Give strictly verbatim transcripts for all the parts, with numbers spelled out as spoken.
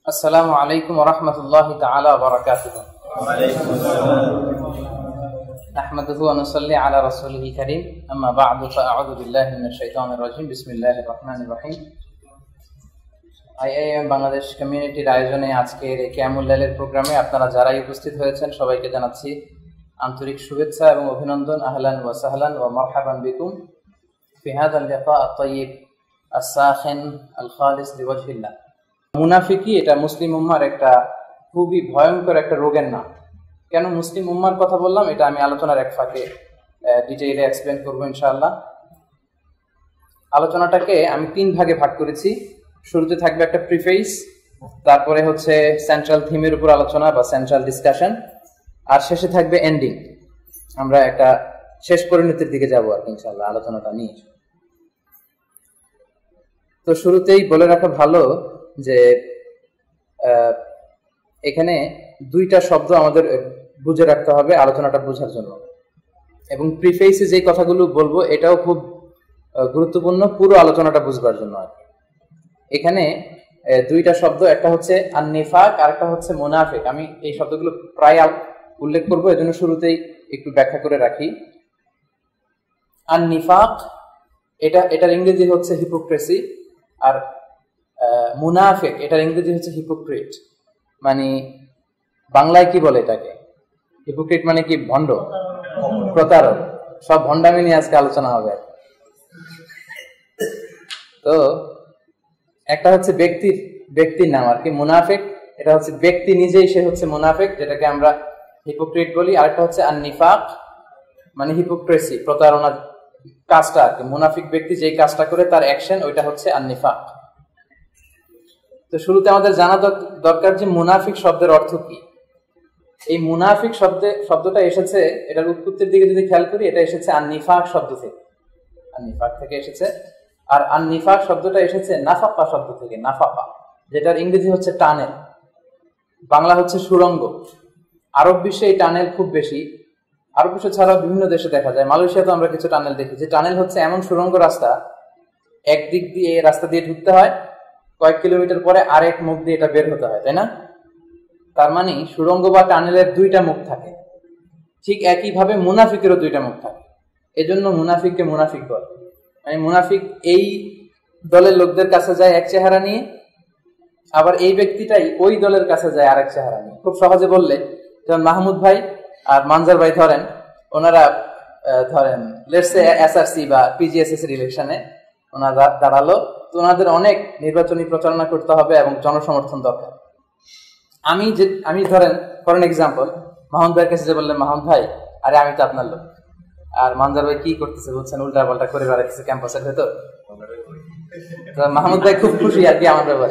السلام عليكم ورحمة الله تعالى وبركاته. وعليكم السلام. نحمده ونصلي على رسوله الكريم. أما بعد فأعوذ بالله من الشيطان الرجيم. بسم الله الرحمن الرحيم. IAM Bangladesh কমিউনিটির আয়োজনে আজকের এই কিয়ামুল লাইলের প্রোগ্রামে আপনারা যারাই উপস্থিত হয়েছেন সবাইকে জানাচ্ছি আন্তরিক শুভেচ্ছা এবং অভিনন্দন। আহলান ওয়া সাহলান ওয়া মারহাবান বিকুম ফি হাযাল লিকা আত-তাইয়িব আস-সাখিন আল-খালিস লিওয়াজহিল্লাহ। মুনাফিকি এটা মুসলিম উম্মার একটা খুবই ভয়ঙ্কর একটা রোগের নাম। কেন মুসলিম উম্মার কথা বললাম এটা আমি আলোচনার এক ফাঁকে ডিটেইলে এক্সপ্লেন করবো ইনশাআল্লাহ। আলোচনাটাকে আমি তিন ভাগে ভাগ করেছি। শুরুতে থাকবে একটা প্রিফেস, তারপরে হচ্ছে সেন্ট্রাল থিমের উপর আলোচনা বা সেন্ট্রাল ডিসকাশন, আর শেষে থাকবে এন্ডিং। আমরা একটা শেষ পরিণতির দিকে যাবো আর ইনশাআল্লাহ আলোচনাটা নিয়ে। তো শুরুতেই বলে রাখা ভালো যে এখানে দুইটা শব্দ আমাদের বুঝে রাখতে হবে আলোচনাটা বোঝার জন্য, এবং প্রিফেসে যে কথাগুলো বলবো এটাও খুব গুরুত্বপূর্ণ পুরো আলোচনাটা বুঝবার জন্য। আর এখানে দুইটা শব্দ, একটা হচ্ছে আন-নিফাক আর একটা হচ্ছে মুনাফিক। আমি এই শব্দগুলো প্রায় উল্লেখ করবো, এজন্য শুরুতেই একটু ব্যাখ্যা করে রাখি। আন-নিফাক এটা এটার ইংরেজি হচ্ছে হিপোক্রেসি, আর মুনাফিক এটার ইংরেজি হচ্ছে হিপোক্রিট। মানে বাংলায় কি বলে এটাকে? হিপোক্রিট মানে কি? ভণ্ড, প্রতারক। সব ভণ্ডামি নিয়ে আজকে আলোচনা হবে। তো একটা হচ্ছে ব্যক্তির ব্যক্তির নাম আর কি মুনাফিক, এটা হচ্ছে ব্যক্তি নিজেই সে হচ্ছে মুনাফিক, যেটাকে আমরা হিপোক্রিট বলি। আরেকটা হচ্ছে আন-নিফাক মানে হিপোক্রেসি, প্রতারণা কাজটা আর কি। মুনাফিক ব্যক্তি যেই কাজটা করে তার অ্যাকশন, ওইটা হচ্ছে আন-নিফাক। তো শুরুতে আমাদের জানা দরকার যে মুনাফিক শব্দের অর্থ কি। এই মুনাফিক শব্দে শব্দটা এসেছে, এটার উৎপত্তির দিকে যদি খেয়াল করি, এটা এসেছে আন-নিফাক শব্দ থেকে, আন-নিফাক থেকে এসেছে। আর আন-নিফাক শব্দটা এসেছে নাফাকা শব্দ থেকে, নাফাকা, যেটার ইংরেজি হচ্ছে টানেল, বাংলা হচ্ছে সুড়ঙ্গ। আরব বিশ্বে এই টানেল খুব বেশি। আরব বিশ্ব ছাড়াও বিভিন্ন দেশে দেখা যায়। মালয়েশিয়াতে আমরা কিছু টানেল দেখি, যে টানেল হচ্ছে এমন সুড়ঙ্গ রাস্তা, একদিক দিয়ে রাস্তা দিয়ে ঢুকতে হয়, কয়েক কিলোমিটার পরে আরেক মুখ দিয়ে এটা বের হতে হয়, তাই না? তার মানে সুড়ঙ্গ বা টানেলের দুইটা মুখ থাকে। ঠিক একইভাবে মুনাফিকেরও দুইটা মুখ থাকে, এজন্য মুনাফিককে মুনাফিক বলে। মানে মুনাফিক এই দলের লোকদের কাছে যায় এক চেহারা নিয়ে, আবার এই ব্যক্তিটাই ওই দলের কাছে যায় আরেক চেহারা নিয়ে। খুব সহজে বললে, যেমন মাহমুদ ভাই আর মানজার ভাই ধরেন, ওনারা ধরেন লেটসে এসআরসি বা পিজিএসএস এর ইলেকশনে ওনারা দাঁড়ালো, তো ওনাদের অনেক নির্বাচনী প্রচারণা করতে হবে এবং জনসমর্থন দরকার। আমি যে আমি ধরেন ফর এন এক্সাম্পল মাহমুদ ভাইয়ের কাছে যে বললেন, মাহমুদ ভাই আরে আমি তো আপনার লোক, আর মানজার ভাই কি করতেছে বুঝছেন, উল্টা পাল্টা করে বেড়াচ্ছে ক্যাম্পাসের ভেতর। তো মাহমুদ ভাই খুব খুশি আর কি আমার ব্যাপারে।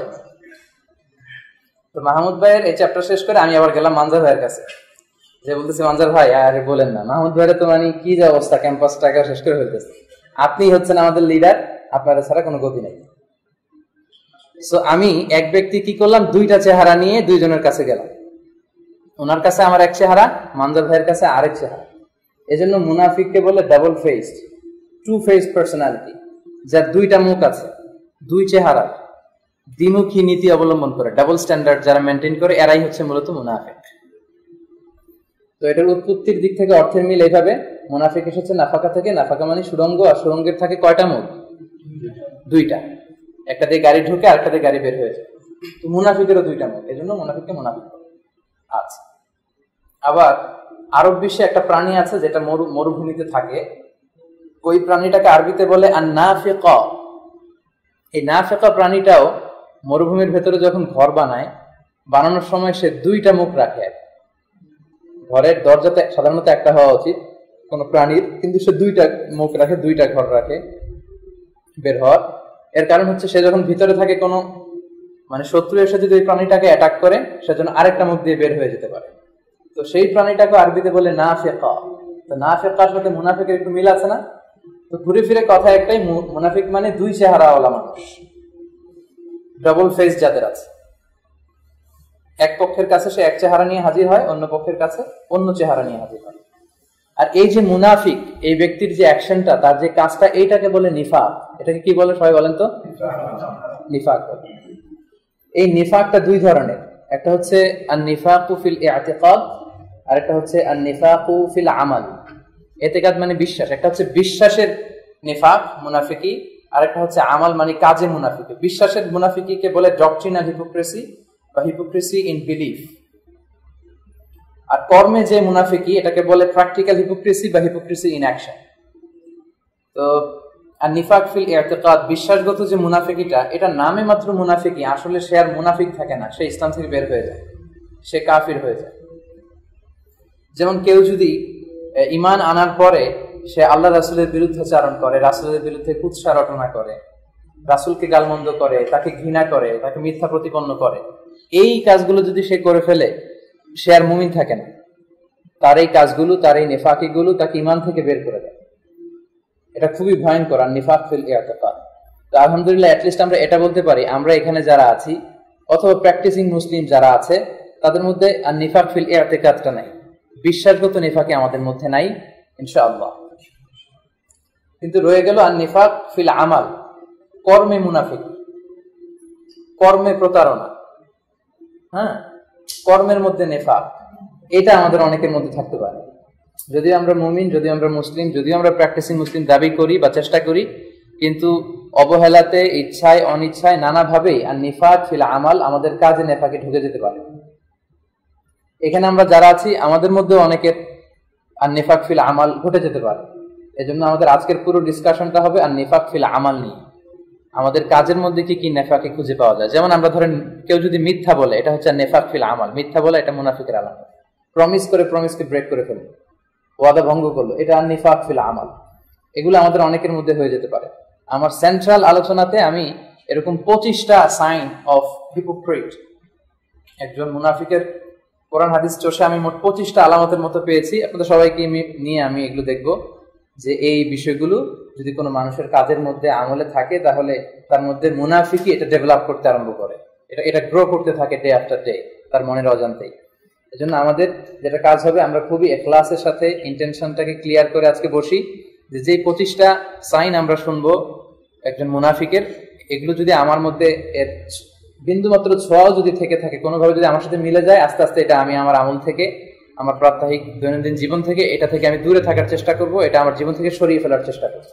তো মাহমুদ ভাইয়ের এই চ্যাপ্টার শেষ করে আমি আবার গেলাম মানজার ভাইয়ের কাছে, যে বলতেছি, মানজার ভাই আরে বলেন না, মাহমুদ ভাইয়ের তো মানে কি যে অবস্থা, ক্যাম্পাসটাকে শেষ করে ফেলতেছে, আপনি হচ্ছেন আমাদের লিডার, আপনারা ছাড়া কোনো গতি নেই। সো আমি এক ব্যক্তি কি করলাম, দুইটা চেহারা নিয়ে দুইজনের কাছে গেলাম। ওনার কাছে আমার এক চেহারা, মানজার ভাইয়ের কাছে আরেক চেহারা। এজন্য মুনাফিককে বলে double faced, two face personality, যার দুইটা মুখ আছে, দুই চেহারা, দ্বিমুখী নীতি অবলম্বন করে, ডাবল স্ট্যান্ডার্ড যারা মেনটেন করে, এরাই হচ্ছে মূলত মুনাফিক। তো এটার উৎপত্তির দিক থেকে অর্থের মিল এইভাবে, মুনাফিক এসেছে নাফাকা থেকে, নাফাকা মানে সুড়ঙ্গ, আর সুড়ঙ্গের থাকে কয়টা মুখ? দুইটা, একটা দিয়ে গাড়ি ঢুকে আর একটা দিয়ে গাড়ি বের হয়ে যায়। তো মুনাফিকেরও দুইটা মুখ, এই জন্য মুনাফিককে মুনাফিক বলে। আচ্ছা, আবার আরব বিশ্বে একটা প্রাণী আছে যেটা মরু মরুভূমিতে থাকে, ওই প্রাণীটাকে আরবিতে বলে আন-নাফিকা। এই নাফিকা প্রাণীটাও মরুভূমির ভেতরে যখন ঘর বানায়, বানানোর সময় সে দুইটা মুখ রাখে। ঘরের দরজাতে সাধারণত একটা হওয়া উচিত কোন প্রাণীর, কিন্তু সে দুইটা মুখ রাখে, দুইটা ঘর রাখে বের হওয়ার। এর কারণ হচ্ছে সে যখন ভিতরে থাকে, কোনো মানে শত্রু এসে যদি ওই প্রাণীটাকে অ্যাটাক করে, সেজন্য আরেকটা মুখ দিয়ে বের হয়ে যেতে পারে। তো সেই প্রাণীটাকে আরবিতে বলে নাফিকা। তো নাফিকার সাথে মুনাফিকের একটু মিল আছে না? তো ঘুরে ফিরে কথা একটাই, মুনাফিক মানে দুই চেহারাওয়ালা মানুষ, ডাবল ফেস যাদের আছে। এক পক্ষের কাছে সে এক চেহারা নিয়ে হাজির হয়, অন্য পক্ষের কাছে অন্য চেহারা নিয়ে হাজির হয়। আর এই যে মুনাফিক, এই ব্যক্তির যে অ্যাকশনটা, তার যে কাজটা, এইটাকে বলে নিফাক। এটাকে কি বলে সবাই বলেন তো? নিফাক। এই নিফাকটা দুই ধরনের, একটা হচ্ছে আন-নিফাকু ফিল ইআতিকাদ আর একটা হচ্ছে আন-নিফাকু ফিল আমাল। ইতিকাদ মানে বিশ্বাস, একটা হচ্ছে বিশ্বাসের নিফাক মুনাফিকি, আর একটা হচ্ছে আমাল মানে কাজে মুনাফিকি। বিশ্বাসের মুনাফিকিকে বলে ডক্ট্রিনাল হিপোক্রেসি বা হিপোক্রেসি ইন বিলিফ, আর কর্মে যে মুনাফিকি এটাকে বলে প্র্যাকটিক্যাল হিপোক্রেসি বা হিপোক্রেসি ইন অ্যাকশন। তো আর নিফাক ফিল ইআতিকাদ বিশ্বাসগত যে মুনাফিকিটা, এটা নামে মাত্র মুনাফিকি, আসলে সে আর মুনাফিক থাকে না, সে ইসলাম থেকে বের হয়ে যায়, সে কাফির হয়ে যায়। যেমন কেউ যদি ঈমান আনার পরে সে আল্লাহ রাসূলের বিরুদ্ধাচারণ করে, রাসূলের বিরুদ্ধে কুৎসা রটনা করে, রাসূলকে গালমন্দ করে, তাকে ঘৃণা করে, তাকে মিথ্যা প্রতিপন্ন করে, এই কাজগুলো যদি সে করে ফেলে সে আর মুমিন থাকে না। তার এই কাজগুলো, তার এই নিফাকিগুলো তাকে ঈমান থেকে বের করে দেয়। এটা খুবই ভয়ঙ্কর, আর নিফাক ফিল ইআতিকাদ। তো আলহামদুলিল্লাহ অ্যাটলিস্ট আমরা এটা বলতে পারি, আমরা এখানে যারা আছি অথবা প্র্যাকটিসিং মুসলিম যারা আছে তাদের মধ্যে আর নিফাক ফিল ইআতিকাদটা নাই, বিশ্বাসগত নিফাকি আমাদের মধ্যে নাই ইনশাআল্লাহ। কিন্তু রয়ে গেল আর নিফাক ফিল আমাল, কর্মে মুনাফিক, কর্মে প্রতারণা, হ্যাঁ কর্মের মধ্যে নিফাক, এটা আমাদের অনেকের মধ্যে থাকতে পারে। যদিও আমরা মুমিন, যদিও আমরা মুসলিম, যদিও আমরা প্র্যাকটিসিং মুসলিম দাবি করি বা চেষ্টা করি, কিন্তু অবহেলাতে, ইচ্ছায় অনিচ্ছায় নানাভাবেই আর নিফাক ফিল আমাল আমাদের কাজে নেফাকে ঢুকে যেতে পারে। এখানে আমরা যারা আছি আমাদের মধ্যে অনেকের আর নিফাক ফিল আমাল ঘটে যেতে পারে। এজন্য আমাদের আজকের পুরো ডিসকাশনটা হবে আর নিফাক ফিল আমাল নিয়ে, আমাদের কাজের মধ্যে কি কি নেফাকে খুঁজে পাওয়া যায়। যেমন আমরা ধরেন কেউ যদি মিথ্যা বলে, এটা হচ্ছে নেফাক ফিল আমাল, মিথ্যা বলে এটা মুনাফিকের আলামত। প্রমিস করে প্রমিসকে ব্রেক করে ফেললো, ওয়াদা ভঙ্গ করলো, এটা আর নিফাক ফিল আমাল। এগুলো আমাদের অনেকের মধ্যে হয়ে যেতে পারে। আমার সেন্ট্রাল আলোচনাতে আমি এরকম পঁচিশটা সাইন অফ হিপোক্রিট, একজন মুনাফিকের কোরআন হাদিস চষে আমি মোট পঁচিশটা আলামতের মতো পেয়েছি। আপনাদের সবাইকে নিয়ে আমি এগুলো দেখবো যে এই বিষয়গুলো যদি কোনো মানুষের কাজের মধ্যে আমলে থাকে তাহলে তার মধ্যে মুনাফিকি এটা ডেভেলপ করতে আরম্ভ করে, এটা এটা গ্রো করতে থাকে ডে আফটার ডে তার মনের অজান্তেই। এই জন্য আমাদের যেটা কাজ হবে, আমরা খুবই এখলাসের সাথে ইন্টেনশনটাকে ক্লিয়ার করে আজকে বসি যে যেই পঁচিশটা সাইন আমরা শুনবো একজন মুনাফিকের, এগুলো যদি আমার মধ্যে এর বিন্দু মাত্র ছোঁয়াও যদি থেকে থাকে, কোনোভাবে যদি আমার সাথে মিলে যায়, আস্তে আস্তে এটা আমি আমার আমল থেকে, আমার প্রাত্যহিক দৈনন্দিন জীবন থেকে, এটা থেকে আমি দূরে থাকার চেষ্টা করব, এটা আমার জীবন থেকে সরিয়ে ফেলার চেষ্টা করব।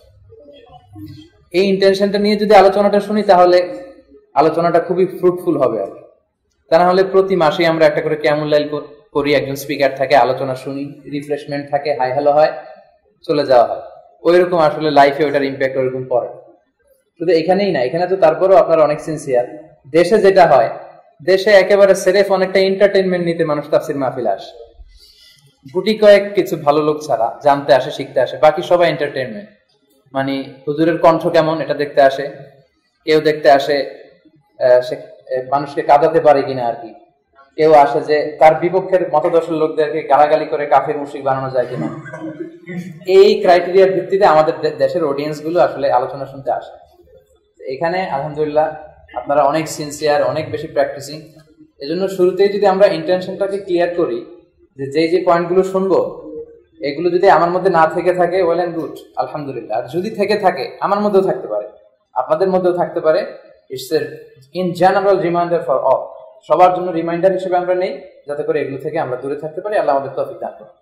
এই ইন্টেনশনটা নিয়ে যদি আলোচনাটা শুনি তাহলে আলোচনাটা খুবই ফ্রুটফুল হবে। আর তা না হলে প্রতি মাসেই আমরা একটা করে কিয়ামুল লাইল করি, একজন স্পিকার থাকে, আলোচনা শুনি, রিফ্রেশমেন্ট থাকে, হাই হ্যালো হয়, চলে যাওয়া হয়, ওই রকম আসলে লাইফে ওটার ইম্প্যাক্ট ওইরকম পড়ে। শুধু এখানেই না, এখানে তো তারপরেও আপনারা অনেক সিনসিয়ার। দেশে যেটা হয়, দেশে একেবারে সেরেফ অনেকটা এন্টারটেনমেন্ট নিতে মানুষ তাফসির মাহফিলে আসে, গুটি কয়েক কিছু ভালো লোক ছাড়া, জানতে আসে, শিখতে আসে, বাকি সবাই এন্টারটেনমেন্ট। মানে হুজুরের কণ্ঠ কেমন এটা দেখতে আসে, কেউ দেখতে আসে সে মানুষকে কাঁদাতে পারে কিনা আর কি, কেউ আসে যে তার বিপক্ষের মতদর্শের লোকদেরকে গালাগালি করে কাফির মুশরিক বানানো যায় কিনা। এই ক্রাইটেরিয়ার ভিত্তিতে আমাদের দেশের অডিয়েন্স গুলো আসলে আলোচনা শুনতে আসে। এখানে আলহামদুলিল্লাহ আপনারা অনেক সিনসিয়ার, অনেক বেশি প্র্যাকটিসিং। এজন্য শুরুতেই যদি আমরা ইন্টেনশনটাকে ক্লিয়ার করি যে যে যে পয়েন্টগুলো শুনবো এগুলো যদি আমার মধ্যে না থেকে থাকে, ওয়েল এন্ড গুড, আলহামদুলিল্লাহ। আর যদি থেকে থাকে, আমার মধ্যেও থাকতে পারে, আপনাদের মধ্যেও থাকতে পারে, it's a in general reminder for all, সবার জন্য রিমাইন্ডার হিসেবে আমরা নেই, যাতে করে এগুলো থেকে আমরা দূরে থাকতে পারি। আল্লাহ আমাদের তৌফিক দান করুন।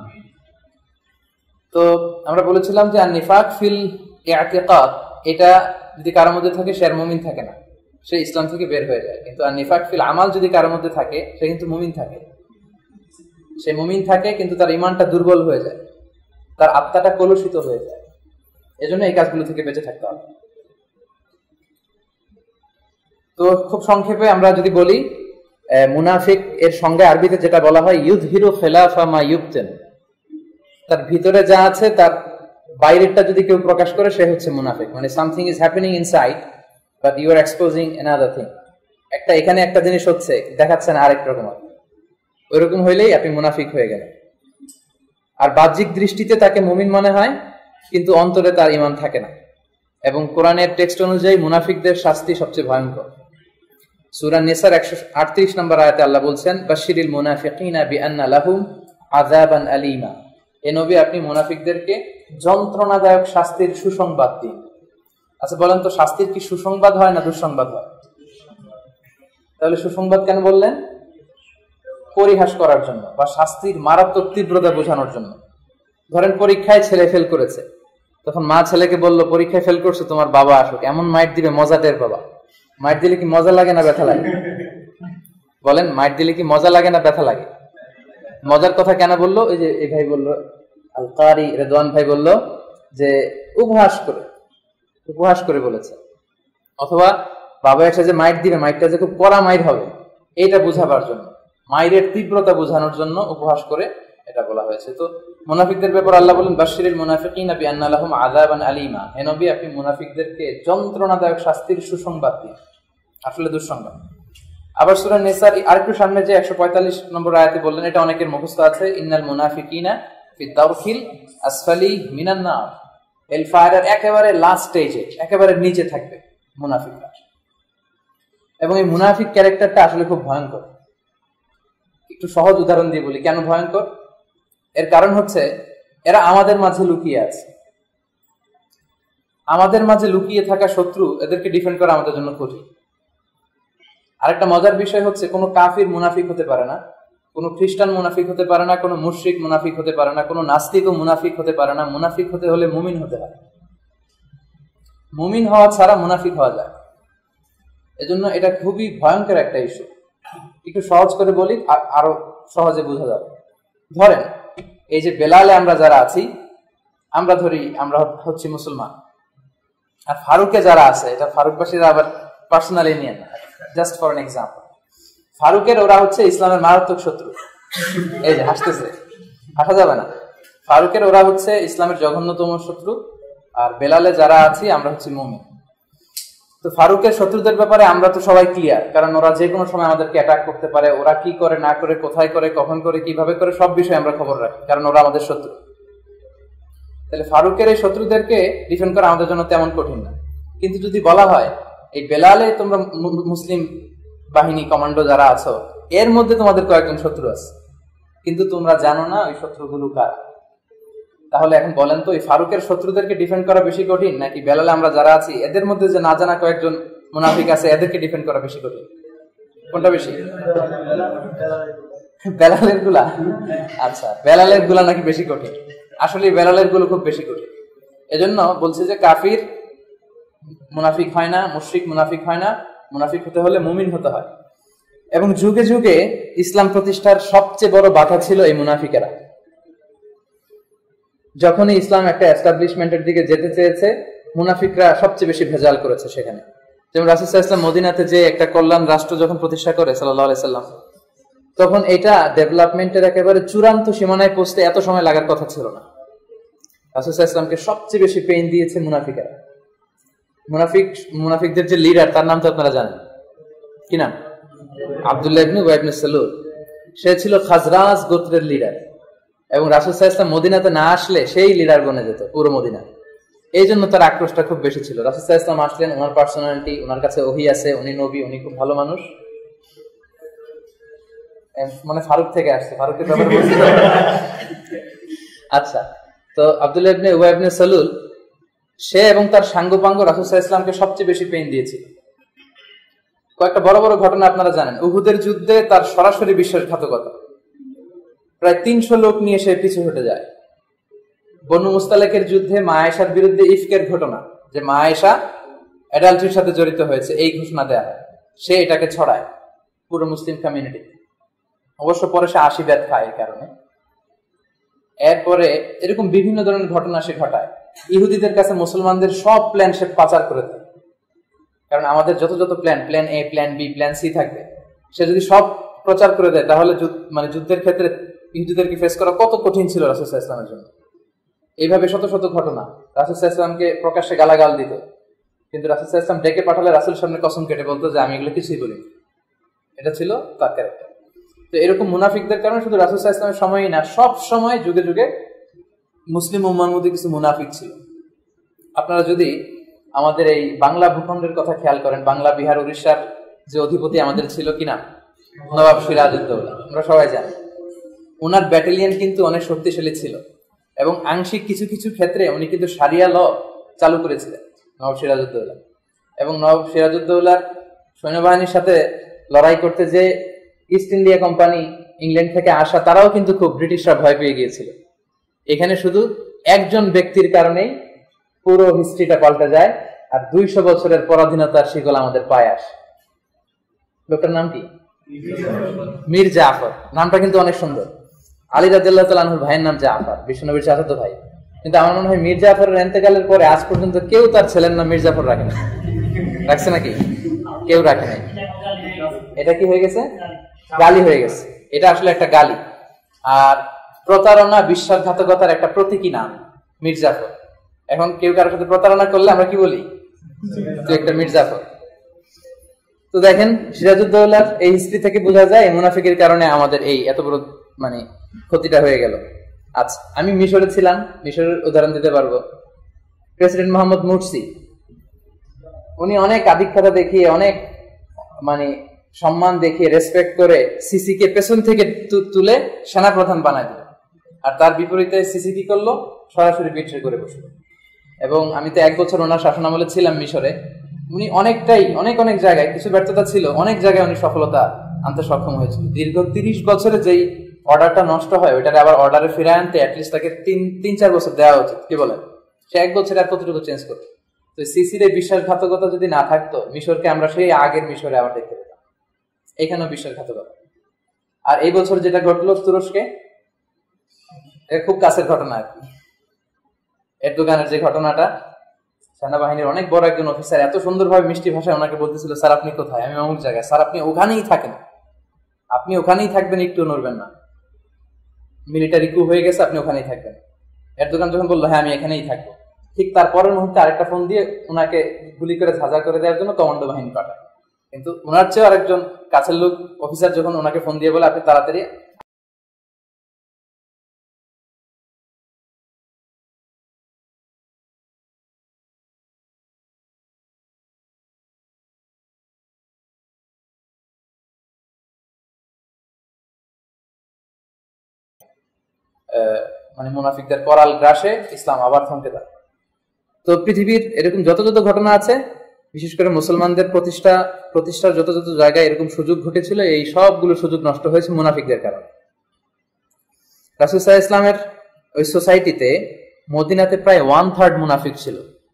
তো আমরা বলেছিলাম যে আর নিফাক ফিল ইআতিকাদ, এটা যদি কারোর মধ্যে থাকে সে আর মুমিন থাকে না, সে ইসলাম থেকে বের হয়ে যায়। কিন্তু আর নিফাক ফিল আমাল যদি কারোর মধ্যে থাকে, সে কিন্তু মুমিন থাকে, সে মুমিন থাকে কিন্তু তার ইমানটা দুর্বল হয়ে যায়, তার আত্মাটা কলুষিত হয়ে যায়। এজন্য এই কাজগুলো থেকে বেঁচে থাকতে হবে। তো খুব সংক্ষেপে আমরা যদি বলি, মুনাফিক এর সঙ্গে আরবিতে যেটা বলা হয় ইউযহিরু খিলাফা মা ইউবতিন, তার ভিতরে যা আছে তার বাইরেরটা যদি কেউ প্রকাশ করে সে হচ্ছে মুনাফিক। মানে something is happening inside but you are exposing another thing. একটা এখানে একটা জিনিস হচ্ছে, দেখাচ্ছেন আরেক রকম, ওই রকম হইলেই আপনি মুনাফিক হয়ে গেলেন। আর বাহ্যিক দৃষ্টিতে তাকে মুমিন মনে হয়, কিন্তু অন্তরে তার ঈমান থাকে না। এবং কোরআনের টেক্সট অনুযায়ী মুনাফিকদের শাস্তি সবচেয়ে ভয়ঙ্কর। সূরা নিসার একশো আটত্রিশ নম্বর আয়াতে আল্লাহ বলছেন, বাশশিরিল মুনাফিকিনা বিআন্না লাহুম আযাবান আলীমা। এ নবী, আপনি মুনাফিকদেরকে যন্ত্রণাদায়ক শাস্তির সুসংবাদ দিন। আচ্ছা বলেন তো, শাস্তির কি সুসংবাদ হয় না দুঃসংবাদ হয়? তাহলে সুসংবাদ কেন বললেন? পরিহাস করার জন্য বা শাস্তির মারাত্মক তীব্রতা বোঝানোর জন্য। ধরেন পরীক্ষায় ছেলে ফেল করেছে, তখন মা ছেলেকে বলল পরীক্ষায় ফেল করছে, তোমার বাবা আসুক, এমন মাইট দিবে মজা টের বাবা। মাইট দিলে কি মজা লাগে না ব্যথা লাগে? বলেন, মাইট দিলে কি মজা লাগে না ব্যথা লাগে? মজার কথা কেন বললো? ওই যে এই ভাই বললো, আল কারি রেদওয়ান ভাই বললো যে উপহাস করে, উপহাস করে বলেছে। অথবা বাবা এসে যে মাইট দিবে, মাইটটা যে খুব কড়া মাইট হবে, এইটা বোঝাবার জন্য, মাইরের তীব্রতা বোঝানোর জন্য উপহাস করে এটা বলা হয়েছে। তো মুনাফিকদের ব্যাপারে আল্লাহ বলেন বাশশিরিল মুনাফিকিনা বিআন্না লাহুম আযাবান আলীমা। হে নবী, আপনি মুনাফিকদেরকে যন্ত্রণাদায়ক শাস্তির সুসংবাদ দিন। আসলে দুঃসংবাদ। আবার সূরা নিসার আরেকটু সামনে যে একশো পঁয়তাল্লিশ নম্বর আয়াতে বললেন, এটা অনেকের মুখস্থ আছে, ইন্নাল মুনাফিকিনা ফি দারকিল আসফালি মিনান নার। হেল ফায়ারের একেবারে লাস্ট স্টেজে, একেবারে নিচে থাকবে মুনাফিকরা। এবং এই মুনাফিক ক্যারেক্টারটা আসলে খুব ভয়ঙ্কর। একটু সহজ উদাহরণ দিয়ে বলি কেন ভয়ঙ্কর। এর কারণ হচ্ছে এরা আমাদের মাঝে লুকিয়ে আছে। আমাদের মাঝে লুকিয়ে থাকা শত্রু, এদেরকে ডিফেন্ড করা আমাদের জন্য কঠিন। আরেকটা মজার বিষয় হচ্ছে, কোনো কাফির মুনাফিক হতে পারে না, কোনো খ্রিস্টান মুনাফিক হতে পারে না, কোনো মুশরিক মুনাফিক হতে পারে না, কোনো নাস্তিকও মুনাফিক হতে পারে না। মুনাফিক হতে হলে মুমিন হতে হয়। মুমিন হওয়া ছাড়া মুনাফিক হওয়া যায়। এজন্য এটা খুবই ভয়ঙ্কর একটা ইস্যু। একটু সহজ করে বলি, আরো সহজে বোঝা যাবে। ধরেন এই যে বেলালে আমরা যারা আছি, আমরা ধরি আমরা হচ্ছি মুসলমান, আর ফারুকে যারা আছে, এটা ফারুকবাসীরা আবার পার্সোনালি নিয়ে না, জাস্ট ফর এন এক্সাম্পল। ফারুকের ওরা হচ্ছে ইসলামের মারাত্মক শত্রু। এই যে হাসতেছে, হাসা যাবে না। ফারুকের ওরা হচ্ছে ইসলামের জঘন্যতম শত্রু, আর বেলালে যারা আছি আমরা হচ্ছি মুমিন। তো ফারুকের শত্রুদের ব্যাপারে আমরা তো সবাই ক্লিয়ার, কারণ ওরা যে কোনো সময় আমাদেরকে অ্যাটাক করতে পারে। ওরা কি করে না করে, কোথায় করে, কখন করে, কিভাবে করে, সব বিষয়ে আমরা খবর রাখি, কারণ ওরা আমাদের শত্রু। তাহলে ফারুকের এই শত্রুদেরকে ডিফেন্ড করা আমাদের জন্য তেমন কঠিন না। কিন্তু যদি বলা হয় এই বেলালে তোমরা মুসলিম বাহিনী কমান্ডো যারা আছো, এর মধ্যে তোমাদের কয়েকজন শত্রু আছে, কিন্তু তোমরা জানো না ওই শত্রুগুলো কার, তাহলে এখন বলেন তো, এই ফারুকের শত্রুদেরকে ডিফেন্ড করা বেশি কঠিন, নাকি বেলালে আমরা যারা আছি এদের মধ্যে যে না জানা কয়েকজন মুনাফিক আছে এদেরকে ডিফেন্ড করা বেশি কঠিন? কোনটা বেশি? বেলালের গুলা? আচ্ছা, বেলালের গুলা নাকি বেশি কঠিন? আসলে বেলালের গুলো খুব বেশি কঠিন। এজন্য বলছে যে কাফির মুনাফিক হয় না, মুশরিক মুনাফিক হয় না, মুনাফিক হতে হলে মুমিন হতে হয়। এবং যুগে যুগে ইসলাম প্রতিষ্ঠার সবচেয়ে বড় বাধা ছিল এই মুনাফিকেরা। যখনই ইসলাম একটা এস্টাবলিশমেন্টের দিকে যেতে চেয়েছে, মুনাফিকরা সবচেয়ে বেশি ভেজাল করেছে সেখানে। যেমন রাসূল সাল্লাল্লাহু আলাইহি ওয়াসাল্লাম মদিনাতে যে একটা কল্যাণ রাষ্ট্র যখন প্রতিষ্ঠা করে সাল্লাল্লাহু আলাইহি সাল্লাম, তখন এটা ডেভেলপমেন্টের একেবারে চূড়ান্ত সীমানায় পৌঁছতে এত সময় লাগার কথা ছিল না। রাসূল সাল্লাল্লাহু আলাইহি ওয়াসাল্লামকে সবচেয়ে বেশি পেইন দিয়েছে মুনাফিকেরা। মুনাফিক মুনাফিকদের যে লিডার, তার নাম তো আপনারা জানেন, কি নাম? আব্দুল্লাহ ইবনে উবাই ইবনে সালুল। সে ছিল খাজরাজ গোত্রের লিডার, এবং রাসূল সাল্লাল্লাহু আলাইহি ওয়াসাল্লাম মদিনাতে না আসলে সেই লিডার বনে যেত পুরো মদিনা। এই জন্য তার আক্রোশটা খুব বেশি ছিল। রাসূল সাল্লাল্লাহু আলাইহি ওয়াসাল্লাম আসলেন, ওনার পার্সোনালিটি, ওনার কাছে ওহী আছে, উনি নবী, উনি খুব ভালো মানুষ। মানে ফারুক থেকে আসছে, ফারুকের ব্যাপারে বলছি। আচ্ছা, তো আব্দুল্লাহ ইবনে উবাই ইবনে সালুল, সে এবং তার সাঙ্গপাঙ্গ রাসূল সাল্লাল্লাহু আলাইহি ওয়াসাল্লামকে সবচেয়ে বেশি পেইন দিয়েছিল। কয়েকটা বড় বড় ঘটনা আপনারা জানেন। উহুদের যুদ্ধে তার সরাসরি বিশ্বাসঘাতকতা, প্রায় তিনশো লোক নিয়ে সে পিছু হটে যায়। বনু মুস্তালিকের যুদ্ধে মা আয়েশার বিরুদ্ধে ইফকের ঘটনা, যে মা আয়েশা অ্যাডাল্ট্রির সাথে জড়িত হয়েছে, এই ঘোষণা দেয়া হয়, সে এটাকে ছড়ায় পুরো মুসলিম কমিউনিটি। অবশ্য পরে সে আশি ব্যাত খায় এই কারণে। এরপরে এরকম বিভিন্ন ধরনের ঘটনা সে ঘটায়। ইহুদিদের কাছে মুসলমানদের সব প্ল্যান সে পাচার করে দেয়, কারণ আমাদের যত যত plan, plan A, plan B, plan C থাকবে, সে যদি সব প্রচার করে দেয়, তাহলে মানে যুদ্ধের ক্ষেত্রে ইহুদিদেরকে ফেস করা কত কঠিন ছিল রাসূল সাল্লাল্লাহু আলাইহি ওয়াসাল্লামের জন্য। এইভাবে শত শত ঘটনা। রাসূল সাল্লাল্লাহু আলাইহি ওয়াসাল্লামকে প্রকাশ্যে গালাগাল দিত, কিন্তু রাসূল সাল্লাল্লাহু আলাইহি ওয়াসাল্লাম ডেকে পাঠালে রাসূলের সামনে কসম কেটে বলতো যে আমি এগুলো কিছুই বলিনি। এটা ছিল তার ক্যারেক্টার। তো এরকম মুনাফিকদের কারণে শুধু রাসূল সাল্লাল্লাহু আলাইহি ওয়াসাল্লামের সময়ই না, সব সময় যুগে যুগে মুসলিম উম্মাহর মধ্যে কিছু মুনাফিক ছিল। আপনারা যদি আমাদের এই বাংলা ভূখণ্ডের কথা খেয়াল করেন, বাংলা, বিহার, উড়িষ্যার যে অধিপতি আমাদের ছিল, কিনা নবাব সিরাজউদ্দৌলা, আমরা সবাই জানি। ওনার ব্যাটালিয়ন কিন্তু অনেক শক্তিশালী ছিল, এবং আংশিক কিছু কিছু ক্ষেত্রে উনি কিন্তু শারিয়া ল চালু করেছিলেন নবাব সিরাজউদ্দৌলা। এবং নবাব সিরাজউদ্দৌলার সৈন্যবাহিনীর সাথে লড়াই করতে যে ইস্ট ইন্ডিয়া কোম্পানি ইংল্যান্ড থেকে আসা, তারাও কিন্তু খুব ব্রিটিশরা ভয় পেয়ে গিয়েছিল। এখানে শুধু একজন ব্যক্তির কারণেই পুরো হিস্ট্রিটা পাল্টে যায়, আর দুইশো বছরের পরাধীনতার শিকল আমাদের পায়ে আসে। লোকটার নাম কি? মীর জাফর। নামটা কিন্তু অনেক সুন্দর। আলী রাদিয়াল্লাহু তাআলা আনহুর ভাইয়ের নাম জাফর, বিশ্বনবীর চাচাতো ভাই। কিন্তু আমার মনে হয় মীর জাফরের ইন্তেকালের পরে আজ পর্যন্ত কেউ তার ছেলের নাম মীর জাফর রাখে না। রাখছে নাকি? কেউ রাখে নাই। এটা কি হয়ে গেছে? গালি হয়ে গেছে। এটা আসলে একটা গালি, আর প্রতারণা, বিশ্বাসঘাতকতার একটা প্রতীকী নাম মীর জাফর। এখন কেউ কারোর সাথে প্রতারণা করলে আমরা কি বলি? তুই একটা মীর জাফর। তো দেখেন, সিরাজউদ্দৌলার এই হিস্ট্রি থেকে বোঝা যায় এই মুনাফিকের কারণে আমাদের এই এত বড় মানে ক্ষতিটা হয়ে গেল। আচ্ছা, আমি মিশরে ছিলাম, মিশরের উদাহরণ দিতে পারবো। প্রেসিডেন্ট মোহাম্মদ মুরসি, উনি অনেক আধিক্যতা দেখিয়ে, অনেক মানে সম্মান দেখিয়ে, রেসপেক্ট করে সিসি কে পেছন থেকে তুলে সেনাপ্রধান বানায় দিল। আর তার বিপরীতে সিসি কি করলো? সরাসরি বিট্রে করে বসলো। এবং আমি তো এক বছর ওনার শাসনামলে ছিলাম মিশরে। উনি অনেকটাই অনেক অনেক জায়গায়, কিছু ব্যর্থতা ছিল, অনেক জায়গায় উনি সফলতা আনতে সক্ষম হয়েছিল। দীর্ঘ তিরিশ বছরে যেই অর্ডারটা নষ্ট হয়, ওইটারে আবার অর্ডারে ফিরে আনতে অ্যাটলিস্ট তাকে তিন তিন চার বছর দেওয়া উচিত। কি বলেন? সে এক বছরে আর কতটুকু চেঞ্জ করতো? তো সিসির এই বিশ্বাসঘাতকতা যদি না থাকতো, মিশরকে আমরা সেই আগের মিশরে আবার দেখতে পেতাম। এখানেও বিশ্বাসঘাতকতা। আর এই বছর যেটা ঘটলো তুরস্কে, এটা খুব কাছের ঘটনা আর কি। এরদোগানের যে ঘটনাটা, সেনাবাহিনীর অনেক বড় একজন অফিসার এত সুন্দরভাবে মিষ্টি ভাষায় ওনাকে বলতেছিল, স্যার আপনি কোথায়? আমি অমুক জায়গায়। স্যার আপনি ওখানেই থাকেন, আপনি ওখানেই থাকবেন, একটু নড়বেন না, মিলিটারি কু হয়ে গেছে, আপনি ওখানেই থাকবেন। এরদোগান যখন বললো হ্যাঁ আমি এখানেই থাকবো, ঠিক তারপরের মুহূর্তে আরেকটা ফোন দিয়ে ওনাকে গুলি করে ঝাঁঝা করে দেওয়ার জন্য কমান্ডো বাহিনী পাঠায়। কিন্তু ওনার চেয়ে আরেকজন কাছের লোক অফিসার যখন ওনাকে ফোন দিয়ে বলে আপনি তাড়াতাড়ি মানে মুনাফিকদের করাল গ্রাসে ইসলাম আবার থমকে দেয়। তো পৃথিবীর এরকম যত যত ঘটনা আছে, বিশেষ করে মুসলমানদের প্রতিষ্ঠা প্রতিষ্ঠার যত যত জায়গায় এরকম সুযোগ ঘটেছিল, এই সবগুলো সুযোগ নষ্ট হয়েছে মুনাফিকদের কারণে। রাসূল সাল্লাল্লাহু আলাইহি ইসলামের ওই সোসাইটিতে মদিনাতে প্রায় ওয়ান থার্ড মুনাফিক ছিল।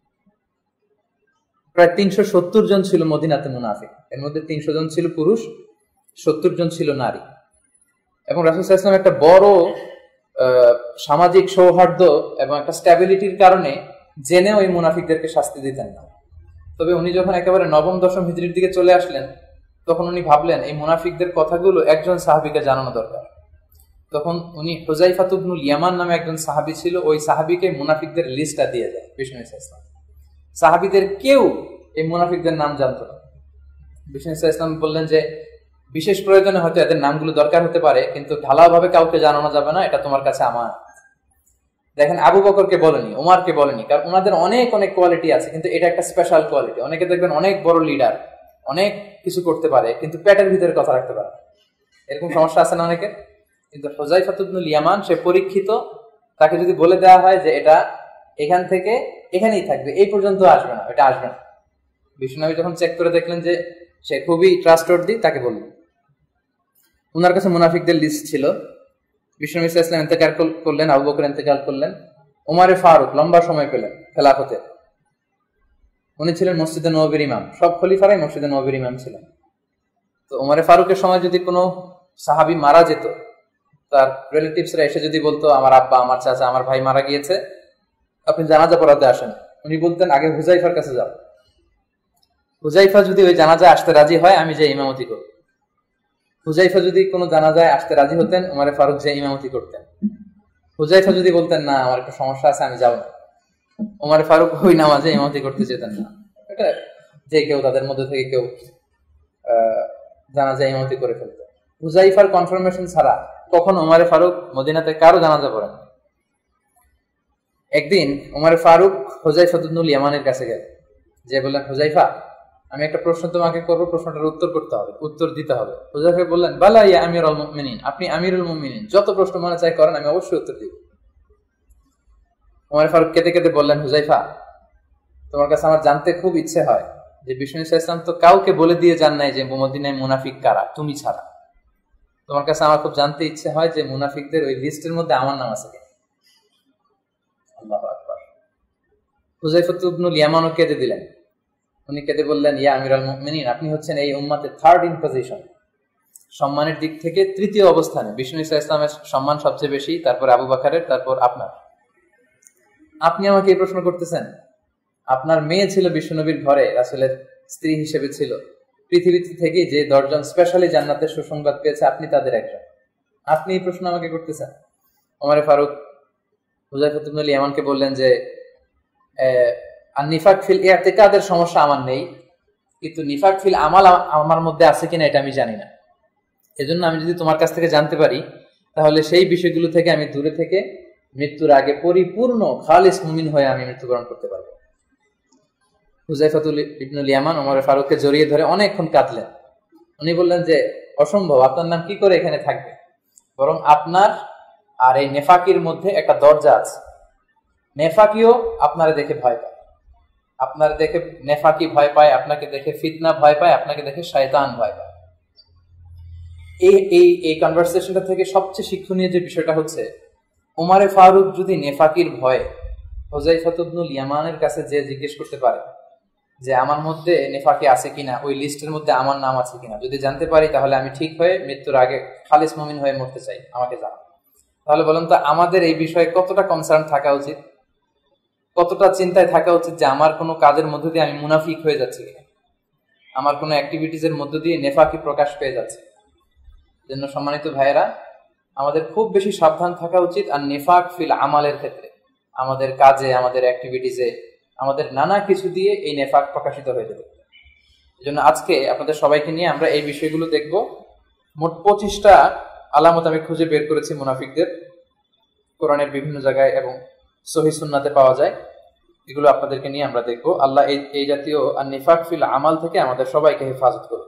প্রায় তিনশো সত্তর জন ছিল মদিনাতে মুনাফিক। এর মধ্যে তিনশো জন ছিল পুরুষ, সত্তর জন ছিল নারী। এবং রাসূল সাল্লাল্লাহু আলাইহি ইসলাম একটা বড় সামাজিক সৌহার্দ্য এবং একটা স্ট্যাবিলিটির কারণে জেনে ওই মুনাফিকদেরকে শাস্তি দিতেন না। তবে উনি যখন একেবারে নবম দশম হিজরির দিকে চলে আসলেন, তখন উনি ভাবলেন এই মুনাফিকদের কথাগুলো একজন সাহাবীকে জানানো দরকার। তখন উনি হুযায়ফা ইবনুল ইয়ামান নামে একজন সাহাবী ছিল, ওই সাহাবীকে মুনাফিকদের লিস্টটা দিয়ে দেয় বিষ্ণু ইসলাম। সাহাবীদের কেউ এই মুনাফিকদের নাম জানতো না। বিষ্ণু ইসলাম বললেন যে বিশেষ প্রয়োজনে হয়তো এদের নামগুলো দরকার হতে পারে, কিন্তু ঢালাও ভাবে কাউকে জানানো যাবে না, এটা তোমার কাছে আমার। দেখেন, আবু বকরকে বলেনি, ওমরকে বলেনি, কারণ ওনাদের অনেক অনেক কোয়ালিটি আছে, কিন্তু এটা একটা স্পেশাল কোয়ালিটি। অনেকে দেখবেন অনেক বড় লিডার, অনেক কিছু করতে পারে, কিন্তু পেটের ভিতরে কথা রাখতে পারে, এরকম সমস্যা আছে না অনেকের। কিন্তু হুযায়ফা ইবনুল ইয়ামান সে পরীক্ষিত, তাকে যদি বলে দেওয়া হয় যে এটা এখান থেকে এখানেই থাকবে, এই পর্যন্ত আসবে না, এটা আসবে না। বিষ্ণুনবী যখন চেক করে দেখলেন যে সে খুবই ট্রাস্টওয়ার্দি, তাকে বললেন। উনার কাছে মুনাফিকদের লিস্ট ছিল। বিষ্ণুনবী সাল্লাল্লাহু আলাইহি ওয়াসাল্লাম ইন্তেকাল করলেন, আবু বকর ইন্তেকাল করলেন, ওমরে ফারুক লম্বা সময় পেলেন খেলাফতের। উনি ছিলেন মসজিদে নববীর ইমাম, সব খলিফারাই মসজিদে নববীর ইমাম ছিলেন। তো ওমরে ফারুকের সময় যদি কোনো সাহাবী মারা যেত, তার রিলেটিভসরা এসে যদি বলতো আমার আব্বা, আমার চাচা, আমার ভাই মারা গিয়েছে, আপনি জানাজা পড়াতে আসেন, উনি বলতেন আগে হুযায়ফার কাছে যাও। হুযায়ফা যদি ওই জানাজায় আসতে রাজি হয়, আমি যে ইমামতি করব। হুযায়ফা যদি কোনো জানাজায় আসতে রাজি হতেন, ওমরে ফারুক যে ইমামতি করতেন। হুযায়ফা যদি বলতেন না আমার একটা সমস্যা আছে, আমি যাব না, ওমরে ফারুক ওই নামাজে ইমামতি করতে যেতেন না। এটা যে কেউ তাদের মধ্যে থেকে কেউ আহ জানাজায় ইমামতি করে ফেলত। হুযায়ফার কনফার্মেশন ছাড়া কখন ওমরে ফারুক মদিনাতে কারো জানাজা পড়েন। একদিন ওমরে ফারুক হুযায়ফা ইবনুল ইয়ামানের কাছে গেলেন, যে বললেন হুযায়ফা আমি একটা প্রশ্ন তোমাকে করবো, প্রশ্নটার উত্তর করতে হবে, উত্তর দিতে হবে। হুযায়ফা বললেন বালা ইয়া আমিরুল মুমিনিন, আপনি আমিরুল মুমিনিন, যত প্রশ্ন মনে চাই করেন, আমি অবশ্যই উত্তর দিব। ওমর ফারুক কেঁদে কেঁদে বললেন হুযায়ফা তোমার কাছে আমার জানতে খুব ইচ্ছে হয় যে বিষ্ণু ইসলাম তো কাউকে বলে দিয়ে যান নাই যে মদিনায় মুনাফিক কারা, তুমি ছাড়া। তোমার কাছে আমার খুব জানতে ইচ্ছে হয় যে মুনাফিকদের ওই লিস্টের মধ্যে আমার নাম আছে কিনা। আল্লাহু আকবার। হুযায়ফা ইবনুল ইয়ামানও কেঁদে দিলেন। উনি কেঁদে বললেন, ইয়া আমিরুল মুমিনিন, আপনি হচ্ছেন এই উম্মাতে থার্ড ইন পজিশন, সম্মানের দিক থেকে তৃতীয় অবস্থানে। বিষ্ণু ইসলামের সম্মান সবচেয়ে বেশি, তারপর আবু বকরের, তারপর আপনার। আপনি আমাকে এই প্রশ্ন করতেছেন? আপনার মেয়ে ছিল বিশ্বনবীর ঘরে, রাসূলের স্ত্রী হিসেবে ছিল। পৃথিবীতে থেকে যে দশজন স্পেশালি জান্নাতের সুসংবাদ পেয়েছে, আপনি তাদের একজন। আপনি এই প্রশ্ন আমাকে করতেছেন? ওমর ফারুক হুযায়ফা ইবনুল ইয়ামানকে বললেন যে নিফাক ফিল ইতিকাদের সমস্যা আমার নেই, কিন্তু নিফাক ফিল আমাল আমার মধ্যে আছে কিনা এটা আমি জানি না। এজন্য আমি যদি তোমার কাছ থেকে জানতে পারি, তাহলে সেই বিষয়গুলো থেকে আমি দূরে থেকে মৃত্যুর আগে পরিপূর্ণ খালিস মুমিন হয়ে আমি মৃত্যুবরণ করতে পারবো। হুযায়ফা ইবনুল ইয়ামান ওমর ফারুককে জড়িয়ে ধরে অনেকক্ষণ কাঁদলেন। উনি বললেন যে অসম্ভব, আপনার নাম কি করে এখানে থাকবে, বরং আপনার আর এই নেফাকির মধ্যে একটা দরজা আছে। নেফাকিও আপনারা দেখে ভয় পায়, আপনার দেখে নেফাকি ভয় পায়, আপনাকে দেখে ফিতনা ভয় পায়, আপনাকে দেখে শয়তান ভয় পায়। এই এই এই কনভারসেশনটা থেকে সবচেয়ে শিক্ষণীয় যে বিষয়টা হচ্ছে, ওমরে ফারুক যদি নেফাকির ভয়ে হুযায়ফা ইবনুল ইয়ামানের কাছে যে জিজ্ঞেস করতে পারে যে আমার মধ্যে নেফাকি আছে কিনা, ওই লিস্টের মধ্যে আমার নাম আছে কিনা, যদি জানতে পারি তাহলে আমি ঠিক হয়ে মৃত্যুর আগে খালিস মুমিন হয়ে মরতে চাই, আমাকে জানান। তাহলে বলেন তো আমাদের এই বিষয়ে কতটা কনসার্ন থাকা উচিত, কতটা চিন্তায় থাকা উচিত যে আমার কোনো কাজের মধ্য দিয়ে আমি মুনাফিক হয়ে যাচ্ছি কিনা, আমার কোনো অ্যাক্টিভিটিজের মধ্য দিয়ে নেফাকি প্রকাশ পেয়ে যাচ্ছে। জন্য সম্মানিত ভাইয়েরা, আমাদের খুব বেশি সাবধান থাকা উচিত। আর নেফাক ফিল আমালের ক্ষেত্রে, আমাদের কাজে, আমাদের অ্যাক্টিভিটিসে, আমাদের নানা কিছু দিয়ে এই নেফাক প্রকাশিত হয়ে যেতে পারে। এই জন্য আজকে আপনাদের সবাইকে নিয়ে আমরা এই বিষয়গুলো দেখব। মোট পঁচিশটা আলামত আমি খুঁজে বের করেছি মুনাফিকদের, কোরআনের বিভিন্ন জায়গায় এবং সহিহ সুন্নাতে পাওয়া যায়। এগুলো আপনাদেরকে নিয়ে আমরা দেখব। আল্লাহ এই এই জাতীয় আর নিফাক ফিল আমাল থেকে আমাদের সবাইকে হেফাজত করুন।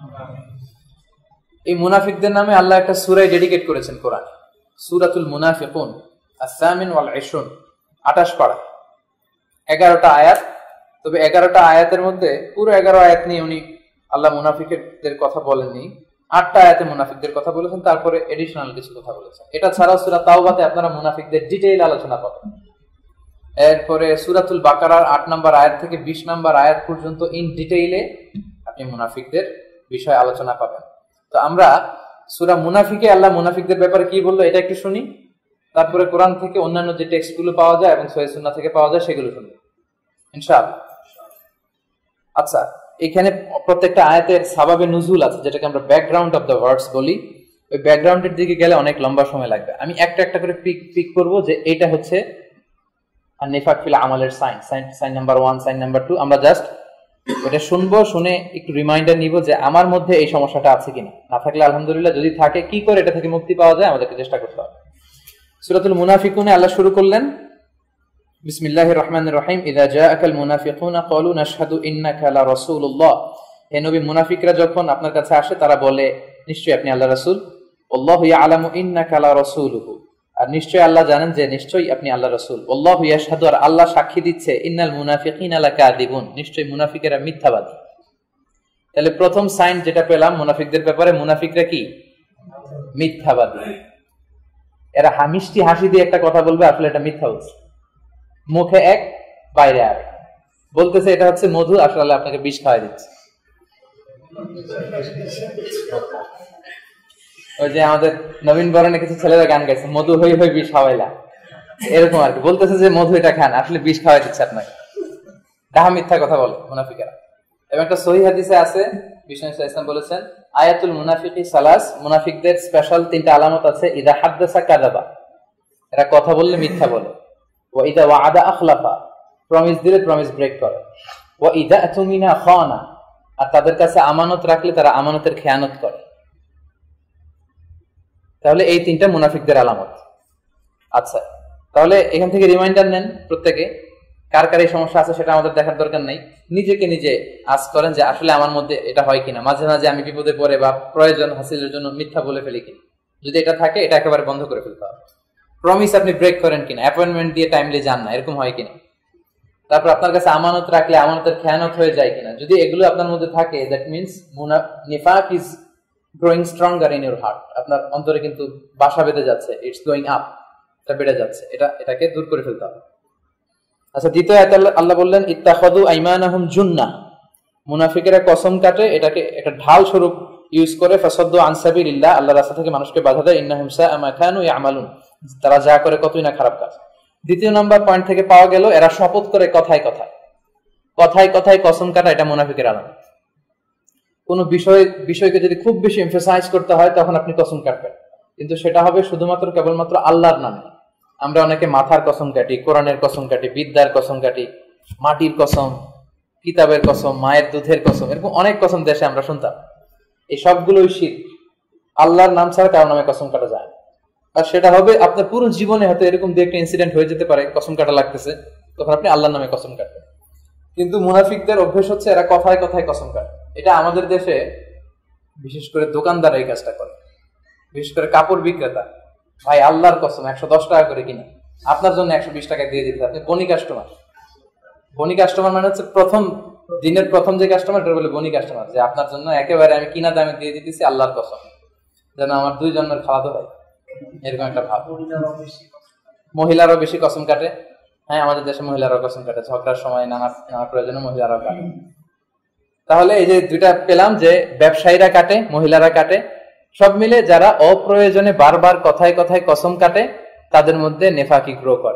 এই মুনাফিকদের নামে আল্লাহ একটা সূরা ডেডিকেট করেছেন কোরআনে, সূরাতুল মুনাফিকুন আস-সামিন ওয়াল ইশরুন, আটাশ পারা, এগারোটা আয়াত। তবে এগারোটা আয়াতের মধ্যে পুরো এগারো আয়াত নিয়ে উনি আল্লাহ মুনাফিকদের কথা বলেননি, আটটা আয়াতে মুনাফিকদের কথা বলেছেন, তারপরে এডিশনাল কিছু কথা বলেছেন। এটা ছাড়াও সূরা তাওবাতে আপনারা মুনাফিকদের ডিটেইল আলোচনা পাবেন। এরপরে সূরাতুল বাকারার আট নম্বর আয়াত থেকে বিশ নম্বর আয়াত পর্যন্ত ইন ডিটেইলে আপনি মুনাফিকদের বিষয়ে আলোচনা পাবেন। তো আমরা সূরা মুনাফিকে আল্লাহ মুনাফিকদের ব্যাপারে কি বললো এটা একটু শুনি, তারপরে কোরআন থেকে অন্যান্য যে টেক্সট গুলো পাওয়া যায় এবং সহিহ সুন্নাহ থেকে পাওয়া যায় সেগুলো শুনবো ইনশাআল্লাহ। আচ্ছা, এখানে প্রত্যেকটা আয়াতের সাবাবে নুজুল আছে, যেটাকে আমরা ব্যাকগ্রাউন্ড অফ দ্য ওয়ার্ডস বলি। ওই ব্যাকগ্রাউন্ডের দিকে গেলে অনেক লম্বা সময় লাগবে। আমি একটা একটা করে পিক পিক করবো যে এটা হচ্ছে আর নিফাক ফিল আমালের sign, sign sign number one, sign number two. আমরা জাস্ট ওটা শুনবো, শুনে একটু রিমাইন্ডার নিব যে আমার মধ্যে এই সমস্যাটা আছে কিনা, না থাকলে আলহামদুলিল্লাহ, যদি থাকে কি করে এটা থেকে মুক্তি পাওয়া যায় আমাদেরকে চেষ্টা করতে হবে। সূরাতুল মুনাফিকুনে আল্লাহ শুরু করলেন বিসমিল্লাহির রহমানির রহিম, ইযা জাআকাল মুনাফিকুনা ক্বালু নাশহাদু ইন্নাকা লা রাসূলুল্লাহ। হে নবী, মুনাফিকরা যখন আপনার কাছে আসে তারা বলে নিশ্চয়ই আপনি আল্লাহর রাসূল। আল্লাহু ইয়ালামু ইন্নাকা লা রাসূলুহু, আর নিশ্চয়ই আল্লাহ জানেন যে নিশ্চয়ই আপনি আল্লাহর রাসূল। আল্লাহু ইয়াশহাদু, আর আল্লাহ সাক্ষী দিচ্ছে, ইন্নাল মুনাফিকিনা লাকাযিবুন, নিশ্চয়ই মুনাফিকেরা মিথ্যাবাদী। তাহলে প্রথম সাইন যেটা পেলাম মুনাফিকদের ব্যাপারে, মুনাফিকরা কি? মিথ্যাবাদী। এরা মিষ্টি হাসি দিয়ে একটা কথা বলবে, আসলে এটা মিথ্যা হচ্ছে, মুখে এক বাইরে আর বলতেছে এটা হচ্ছে মধু, আসলে আপনাকে বিষ খাওয়াই দিচ্ছে। ওই যে আমাদের নবীন বরণে কিছু ছেলেরা গান গাইছে, মধু হই হই বিষ খাওয়াইলা, এরকম আর কি। বলতেছে যে মধু এটা খান, আসলে বিষ খাওয়াই দিচ্ছে আপনাকে। ডাহা মিথ্যা কথা বলে মুনাফিকেরা। এবং একটা সহিহ হাদিসে আছে, বিষ্ণু ইসলাম বলেছেন আয়াতুল মুনাফিকি সালাস, মুনাফিকদের স্পেশাল তিনটা আলামত আছে। ইদা হাদ্দাসা কাযাবা, এরা কথা বললে মিথ্যা বলে। ওয়া ইদা ওয়াআদা আখলাফা, প্রমিস দিলে প্রমিস ব্রেক করে। ওয়া ইদা আতুমিনা খানা, আর তাদের কাছে আমানত রাখলে তারা আমানতের খেয়ানত করে। তাহলে এই তিনটা মুনাফিকদের আলামত। আচ্ছা, তাহলে এখান থেকে রিমাইন্ডার নেন প্রত্যেকে, কার কার এই সমস্যা আছে সেটা আমাদের দেখার দরকার নেই। নিজেকে নিজে আজ করেন যে আসলে আমার মধ্যে এটা হয় কিনা। মাঝে মাঝে আমি বিপদে পড়ে বা প্রয়োজন হাসিলের জন্য মিথ্যা বলে ফেলি কিনা, যদি এটা থাকে এটা একেবারে বন্ধ করে ফেলতে হবে। প্রমিস আপনি ব্রেক করেন কিনা, অ্যাপয়েন্টমেন্ট দিয়ে টাইমলি যান না, এরকম হয় কিনা। তারপর আপনার কাছে আমানত রাখলে আমানতের খেয়ানত হয়ে যায় কিনা, যদি এগুলো আপনার মধ্যে থাকে, দ্যাট মিনস নিফাক is growing stronger in your heart, আপনার অন্তরে কিন্তু বাসা বেঁধে যাচ্ছে, ইটস গোয়িং আপ, এটা বেড়ে যাচ্ছে, এটা এটাকে দূর করে ফেলতে হবে। আচ্ছা, দ্বিতীয় আয়াতে আল্লাহ বললেন ইত্তাখাযু আইমানাহুম জুন্নাহ, মুনাফিকেরা কসম কাটে, এটাকে একটা ঢাল স্বরূপ ইউজ করে, ফাসাদ্দু আন সাবিলিল্লাহ, আল্লাহর রাস্তা থেকে মানুষকে বাধা দেয়, ইন্নাহুম সাআ মা কানু ইয়ামালুন, তারা যা করে কতই না খারাপ কাজ। দ্বিতীয় নাম্বার পয়েন্ট থেকে পাওয়া গেল এরা শপথ করে কথায় কথায় কথায় কথায় কসম কাটা, এটা মুনাফিকের আলামত। কোন বিষয় বিষয়কে যদি খুব বেশি এমফাসাইজ করতে হয় তখন আপনি কসম কাটবেন, কিন্তু সেটা হবে শুধুমাত্র কেবলমাত্র আল্লাহর নামে। আমরা অনেকে মাথার কসম কাটি, কোরআনের কসম কাটি, বিদ্যার কসম কাটি, মাটির কসম, কিতাবের কসম, মায়ের দুধের কসম, এরকম অনেক কসম দেশে আমরা শুনতাম। এই সবগুলোই শিরক, আল্লাহর নাম ছাড়া কারো নামে কসম কাটা যায় না। আর সেটা হবে আপনার পুরো জীবনে হয়তো এরকম দু একটা ইনসিডেন্ট হয়ে যেতে পারে, কসম কাটা লাগতেছে, তখন আপনি আল্লাহর নামে কসম কাটবেন। কিন্তু মুনাফিকদের অভ্যেস হচ্ছে এরা কথায় কথায় কসম কাটে। এটা আমাদের দেশে বিশেষ করে দোকানদার এই কাজটা করে, বিশেষ করে কাপড় বিক্রেতা, ভাই আল্লাহর কসম একশো দশ টাকা করে কিনা, আপনার জন্য একশো বিশ টাকা দিয়ে দিতে, আপনি বনি কাস্টমার। বনি কাস্টমার মানে হচ্ছে প্রথম দিনের প্রথম যে কাস্টমার, এটা বলে বনি কাস্টমার, যে আপনার জন্য একেবারে আমি কিনা দামে দিয়ে দিতেছি আল্লাহর কসম, যেন আমার দুই জনের খাওয়াতে হয়, এরকম একটা ভাব। মহিলারাও বেশি কসম কাটে, হ্যাঁ আমাদের দেশে মহিলারাও কসম কাটে, ঝগড়ার সময় নানা নানা প্রয়োজনে মহিলারাও কাটে। তাহলে এই যে দুইটা পেলাম, যে ব্যবসায়ীরা কাটে, মহিলারা কাটে, সব মিলে যারা অপ্রয়োজনে বারবার কথায় কথায় কসম কাটে তাদের মধ্যে নেফাকি গ্রো করে।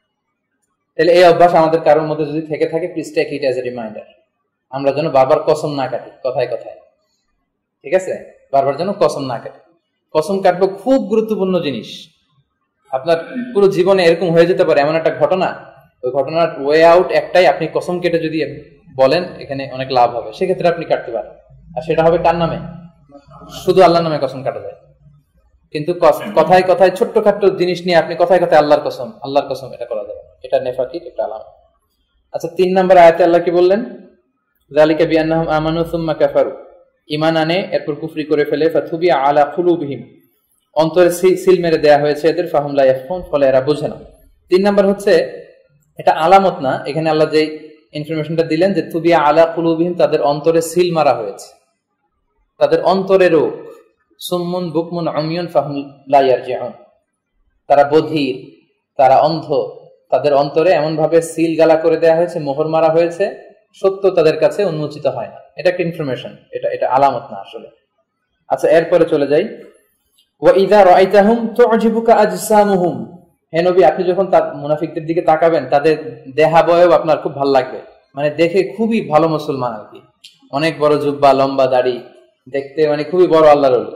তাহলে এই অভ্যাস আমাদের কারোর মধ্যে যদি থেকে থাকে, please take it as a reminder, আমরা যেন বারবার কসম না কাটি কথায় কথায়, ঠিক আছে? বারবার যেন কসম না কাটি। কসম কাটবো খুব গুরুত্বপূর্ণ জিনিস। আপনার পুরো জীবনে এরকম হয়ে যেতে পারে এমন একটা ঘটনা, ওই ঘটনার ওয়ে আউট একটাই, আপনি কসম কেটে যদি বলেন এখানে অনেক লাভ হবে, সেক্ষেত্রে আপনি কাটতে পারেন। আর সেটা হবে কার নামে? শুধু আল্লাহর নামে কসম কাটা যায়। কিন্তু কথায় কথায় ছোট্ট খাট্ট জিনিস নিয়ে আপনি কথায় কথায় আল্লাহর কসম আল্লাহর কসম এটা করা যাবে, এটা নেফাকির একটা আলামত। আচ্ছা, তিন নম্বর আয়াতে আল্লাহ কি বললেন? যালিকা বিআন্নাহুম আমানু সুম্মা কাফারু, ঈমান আনে এরপর কুফরি করে ফেলে, ফাতুবিয়া আলা কুলুবিহিম, অন্তরে সিল মেরে দেয়া হয়েছে এদের, ফাহুম লা ইয়াফকুন, ফলে এরা বোঝে না। তিন নম্বর হচ্ছে এটা আলামত না, এখানে আল্লাহ যে ইনফরমেশনটা দিলেন যে তুবিয়া আলা কুলুবিহিম, তাদের অন্তরে সিল মারা হয়েছে, তাদের অন্তরে রোগ, সুম্মুন বুকমুন উমিয়ুন ফাহুম লা ইয়ারজিউন, তারা বধির, তারা অন্ধ, তাদের অন্তরে এমন ভাবে সিল গালা করে দেয়া হয়েছে, মোহর মারা হয়েছে, সত্য তাদের কাছে উন্মোচিত হয় না। এটা একটা ইনফরমেশন, এটা এটা আলামত না আসলে। আচ্ছা, এরপরে চলে যাই, ওয়া ইযা রাআইতাহুম তু'জিবুকা আজসামুহুম, হে নবী আপনি যখন মুনাফিকদের দিকে তাকাবেন তাদের দেহাবয়ব আপনার খুব ভালো লাগবে, মানে দেখে খুবই ভালো মুসলমান আর কি, অনেক বড় জুব্বা, লম্বা দাড়ি, দেখতে মানে খুবই বড় আল্লাহর ওলি।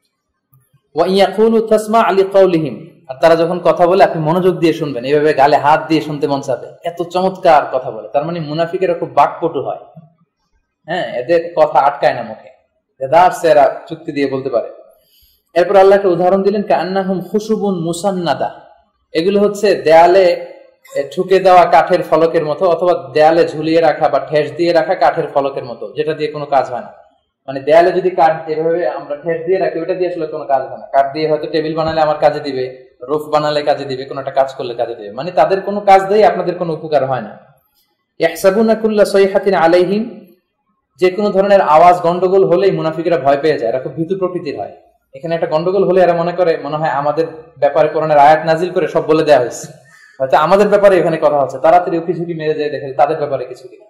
ওয়া ইয়াকুলু তাসমা' লিকাউলিহিম, আর তারা যখন কথা বলে আপনি মনোযোগ দিয়ে শুনবেন, এইভাবে গালে হাত দিয়ে শুনতে মন চাবে, এত চমৎকার কথা বলে। তার মানে মুনাফিকেরা খুব বাকপটু হয়, হ্যাঁ, এদের কথা আটকায় না মুখে, এরা চুক্তি দিয়ে বলতে পারে। এরপর আল্লাহ একটা উদাহরণ দিলেন, কান্নাহুম খুশুবুন মুসান্নাদা, এগুলো হচ্ছে দেয়ালে ঠুকে দেওয়া কাঠের ফলকের মতো, অথবা দেয়ালে ঝুলিয়ে রাখা বা ঠেস দিয়ে রাখা কাঠের ফলকের মতো, যেটা দিয়ে কোনো কাজ হয় না। মানে দেয়ালে যদি কাঠ এভাবে আমরা ঠেস দিয়ে রাখি, ওইটা দিয়ে আসলে কোনো কাজ হয় না। কাঠ দিয়ে হয়তো টেবিল বানালে আমার কাজে দিবে, রুফ বানালে কাজে দিবে, কোনো একটা কাজ করলে কাজে দিবে, মানে তাদের কোনো কাজ দিয়ে আপনাদের কোনো উপকার হয় না। ইয়াহসাবুনা কুল্লা সাইহাতিন আলাইহিম, যে কোনো ধরনের আওয়াজ গন্ডগোল হলেই মুনাফিকরা ভয় পেয়ে যায়, এরা খুব ভীতু প্রকৃতির হয়। এখানে একটা গন্ডগোল হলে এরা মনে করে মনে হয় আমাদের ব্যাপারে কোরআনের আয়াত নাজিল করে সব বলে দেওয়া হয়েছে, হয়তো আমাদের ব্যাপারে এখানে কথা হচ্ছে, তাড়াতাড়ি উকি ঝুঁকি মেরে যায় দেখে তাদের ব্যাপারে কিছু কিনা।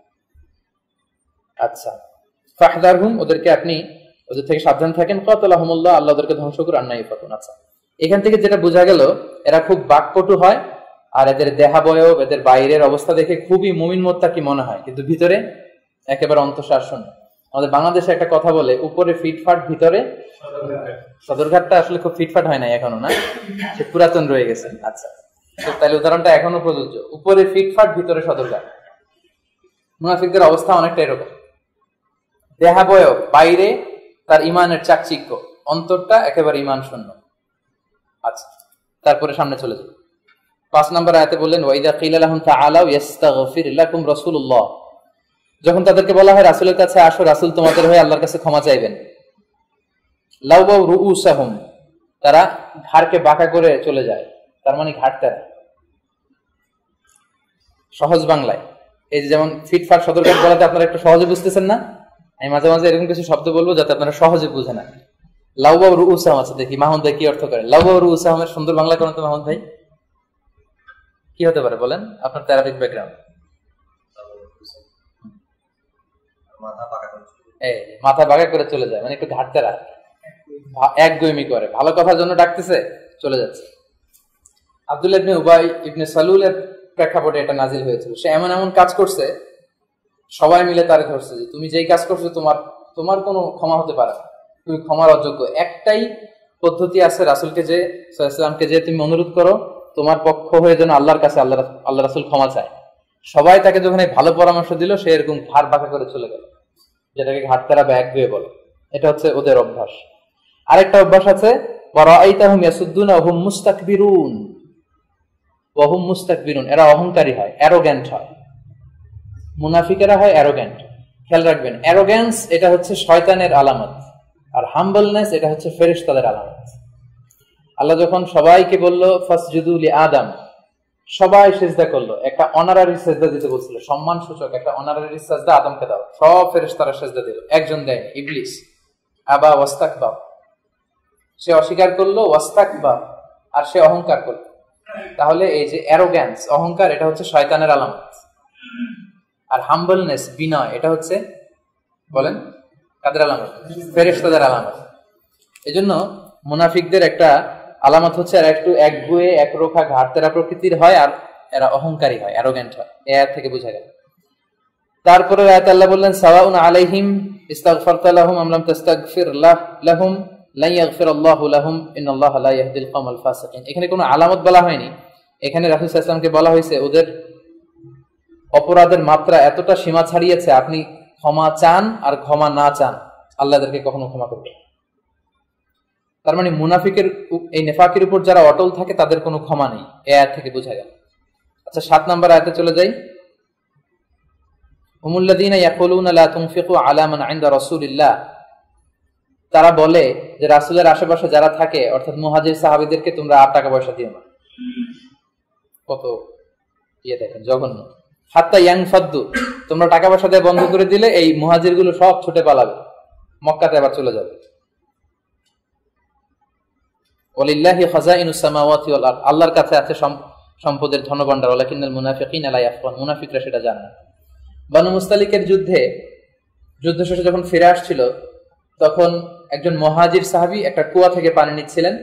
আচ্ছা, ফাহদারহুম, ওদেরকে আপনি ওদের থেকে সাবধান থাকেন, কাতালাহুমুল্লাহ, আল্লাহ ওদেরকে ধ্বংস করে, আন্না ইউফাকুন। আচ্ছা, এখান থেকে যেটা বোঝা গেল এরা খুব বাকপটু হয়, আর এদের দেহাবয়ব, এদের বাইরের অবস্থা দেখে খুবই মুমিন মুত্তাকি মনে হয়, কিন্তু ভিতরে একেবারে অন্তঃসার শূন্য। আমাদের বাংলাদেশে একটা কথা বলে, উপরে ফিটফাট ভিতরে সদরঘাটটা আসলে খুব ফিটফাট হয় না এখনো, না, সে পুরাতন রয়ে গেছে। আচ্ছা, তাহলে উদাহরণটা এখনো প্রযোজ্য, উপরে ফিটফাট ভিতরে সদরঘাট। মুনাফিকদের অবস্থা অনেকটা এরকম, দেহাবয়ব বাইরে তার ইমানের চাকচিক্য, অন্তরটা একেবারে ইমান শূন্য। আচ্ছা, তারপরে সামনে চলে যাবে। পাঁচ নম্বর আয়াতে বললেন, ওয়াইদা কিলা লাহুম তাআলাউ ইস্তাগফির লাকুম রাসূলুল্লাহ, যখন তাদেরকে বলা হয় রাসূলের কাছে আসো, রাসূল তোমাদের হয়ে আল্লাহর কাছে ক্ষমা চাইবেন, লাউবাউ রুউসাহুম, তারা ঘাড়কে বাঁকা করে চলে যায়, তার মানে ঘাটতে, সহজ বাংলায় এই যে যেমন ফিটফাট সদরঘাট বলাতে আপনারা একটু সহজে বুঝতেছেন না, আমি মাঝে মাঝে এরকম কিছু শব্দ বলবো যাতে আপনারা সহজে বুঝে না। লাউবা রুউসাহাম আছে, দেখি মাহমুদ ভাই কি অর্থ করে। লাউবা রুউসাহামের সুন্দর বাংলা করেন তো মাহমুদ ভাই, কি হতে পারে বলেন আপনার তেরাবিক ব্যাকগ্রাউন্ড। এই মাথা বাঁকা করে চলে যায়, মানে একটু ঘাটতে রাখ, একগুঁয়েমি করে, ভালো কথার জন্য ডাকতেছে চলে যাচ্ছে। আব্দুল্লাহ ইবনে উবাই ইবনে সালুলের প্রেক্ষাপটে এটা নাজিল হয়েছিল। সে এমন এমন কাজ করছে, সবাই মিলে তারে ধরছে যে তুমি যেই কাজ করছো তোমার তোমার কোনো ক্ষমা হতে পারে, তুমি ক্ষমার অযোগ্য। একটাই পদ্ধতি আছে, রাসূলকে যে সাল্লাল্লাহু আলাইহি ওয়াসাল্লামকে যে তুমি অনুরোধ করো তোমার পক্ষ হয়ে যেন আল্লাহর কাছে আল্লাহ আল্লাহ রাসূল ক্ষমা চায়। সবাই তাকে যখন এই ভালো পরামর্শ দিল, সে এরকম ঘাড় বাঁকা করে চলে গেল, যেটাকে ঘাটতারা ব্যাগ দিয়ে বলে। এটা হচ্ছে ওদের অভ্যাস। আরেকটা অভ্যাস আছে, ওয়ারাআইতাহুম ইয়াসুদ্দুনা ওয়া হুম মুস্তাকবিরুন ওয়া হুম মুস্তাকবিরুন, এরা অহংকারী হয়, অ্যারোগ্যান্ট হয়। মুনাফিকেরা হয় অ্যারোগ্যান্ট। খেয়াল রাখবেন, অ্যারোগ্যান্স এটা হচ্ছে শয়তানের আলামত, আর হাম্বলনেস এটা হচ্ছে ফেরেশতাদের আলামত। আল্লাহ যখন সবাইকে বললো ফাসজুদু লি আদম, সবাই সিজদা করলো, একটা অনারারি সিজদা দিতে বলছিল, সম্মান সূচক একটা অনারারি সিজদা আদমকে দাও, সব ফেরেশতারা সিজদা দিল, একজন দেয়নি, ইবলিস। আবা ওয়াস্তাকবার, সে অস্বীকার করলো, ওয়াস্তাকবার, আর সে অহংকার করলো। তাহলে এই যে অ্যারোগ্যান্স, অহংকার, এটা হচ্ছে শয়তানের আলামত। আর হাম্বলনেস, বিনয়, এটা হচ্ছে বলেন কাদের আলামত? ফেরেশতাদের আলামত। এজন্য মুনাফিকদের একটা আলামত হচ্ছে এরা একটু একগুঁয়ে একরোখা ঘাড়তেরা প্রকৃতির হয়, আর এরা অহংকারী হয়, অ্যারোগ্যান্ট হয়। এর থেকে বোঝা গেল। তারপরে আয়াতে আল্লাহ বললেন সাওয়াউন আলাইহিম ইস্তাগফারতা লাহুম আম লাম তাস্তাগফির লাহুম লা ইয়াগফিরাল্লাহু লাহুম ইন্নাল্লাহা লা ইয়াহদিল কওমাল ফাসিকিন। এখানে কোনো আলামত বলা হয়নি, এখানে রাসূল সাল্লাল্লাহু আলাইহি ওয়াসাল্লামকে বলা হয়েছে ওদের অপরাধের মাত্রা এতটা সীমা ছাড়িয়েছে, আপনি ক্ষমা চান আর ক্ষমা না চান, আল্লাহ এদেরকে কখনো ক্ষমা করবে। তার মানে মুনাফিকের এই নেফাকের উপর যারা অটল থাকে তাদের কোনো ক্ষমা নেই, এ আয়াত থেকে বোঝা গেল। আচ্ছা, সাত নম্বর আয়াতে চলে যাই। হুমুল্লাযীনা ইয়াকুলুনা লা তুনফিকু আলা মান ইনদা রাসূলিল্লাহ, তারা বলে যে রাসূলের আশেপাশে যারা থাকে অর্থাৎ মুহাজির সাহাবীদেরকে তোমরা আর টাকা পয়সা দিও না। কত ইয়ে দেখেন, জঘন্য। হাত্তা ইয়ানফাদ্দু, তোমরা টাকা পয়সা দিয়ে বন্ধ করে দিলে এই মুহাজিরগুলো সব ছুটে পালাবে, মক্কাতে আবার চলে যাবে। ওয়ালিল্লাহি খাযাইনুস সামাওয়াতি ওয়াল আরদ, আল্লাহর কাছে আছে সম্পদের ধনভাণ্ডার, ওয়ালাকিন্নাল মুনাফিকিনা লা ইয়াফকাহুন, মুনাফিকরা সেটা জানে না। বানু মুস্তালিকের যুদ্ধে যুদ্ধ শেষে যখন ফিরে আসছিল, তখন একজন মুহাজির সাহাবী একটা কুয়া থেকে পানি নিচ্ছিলেন,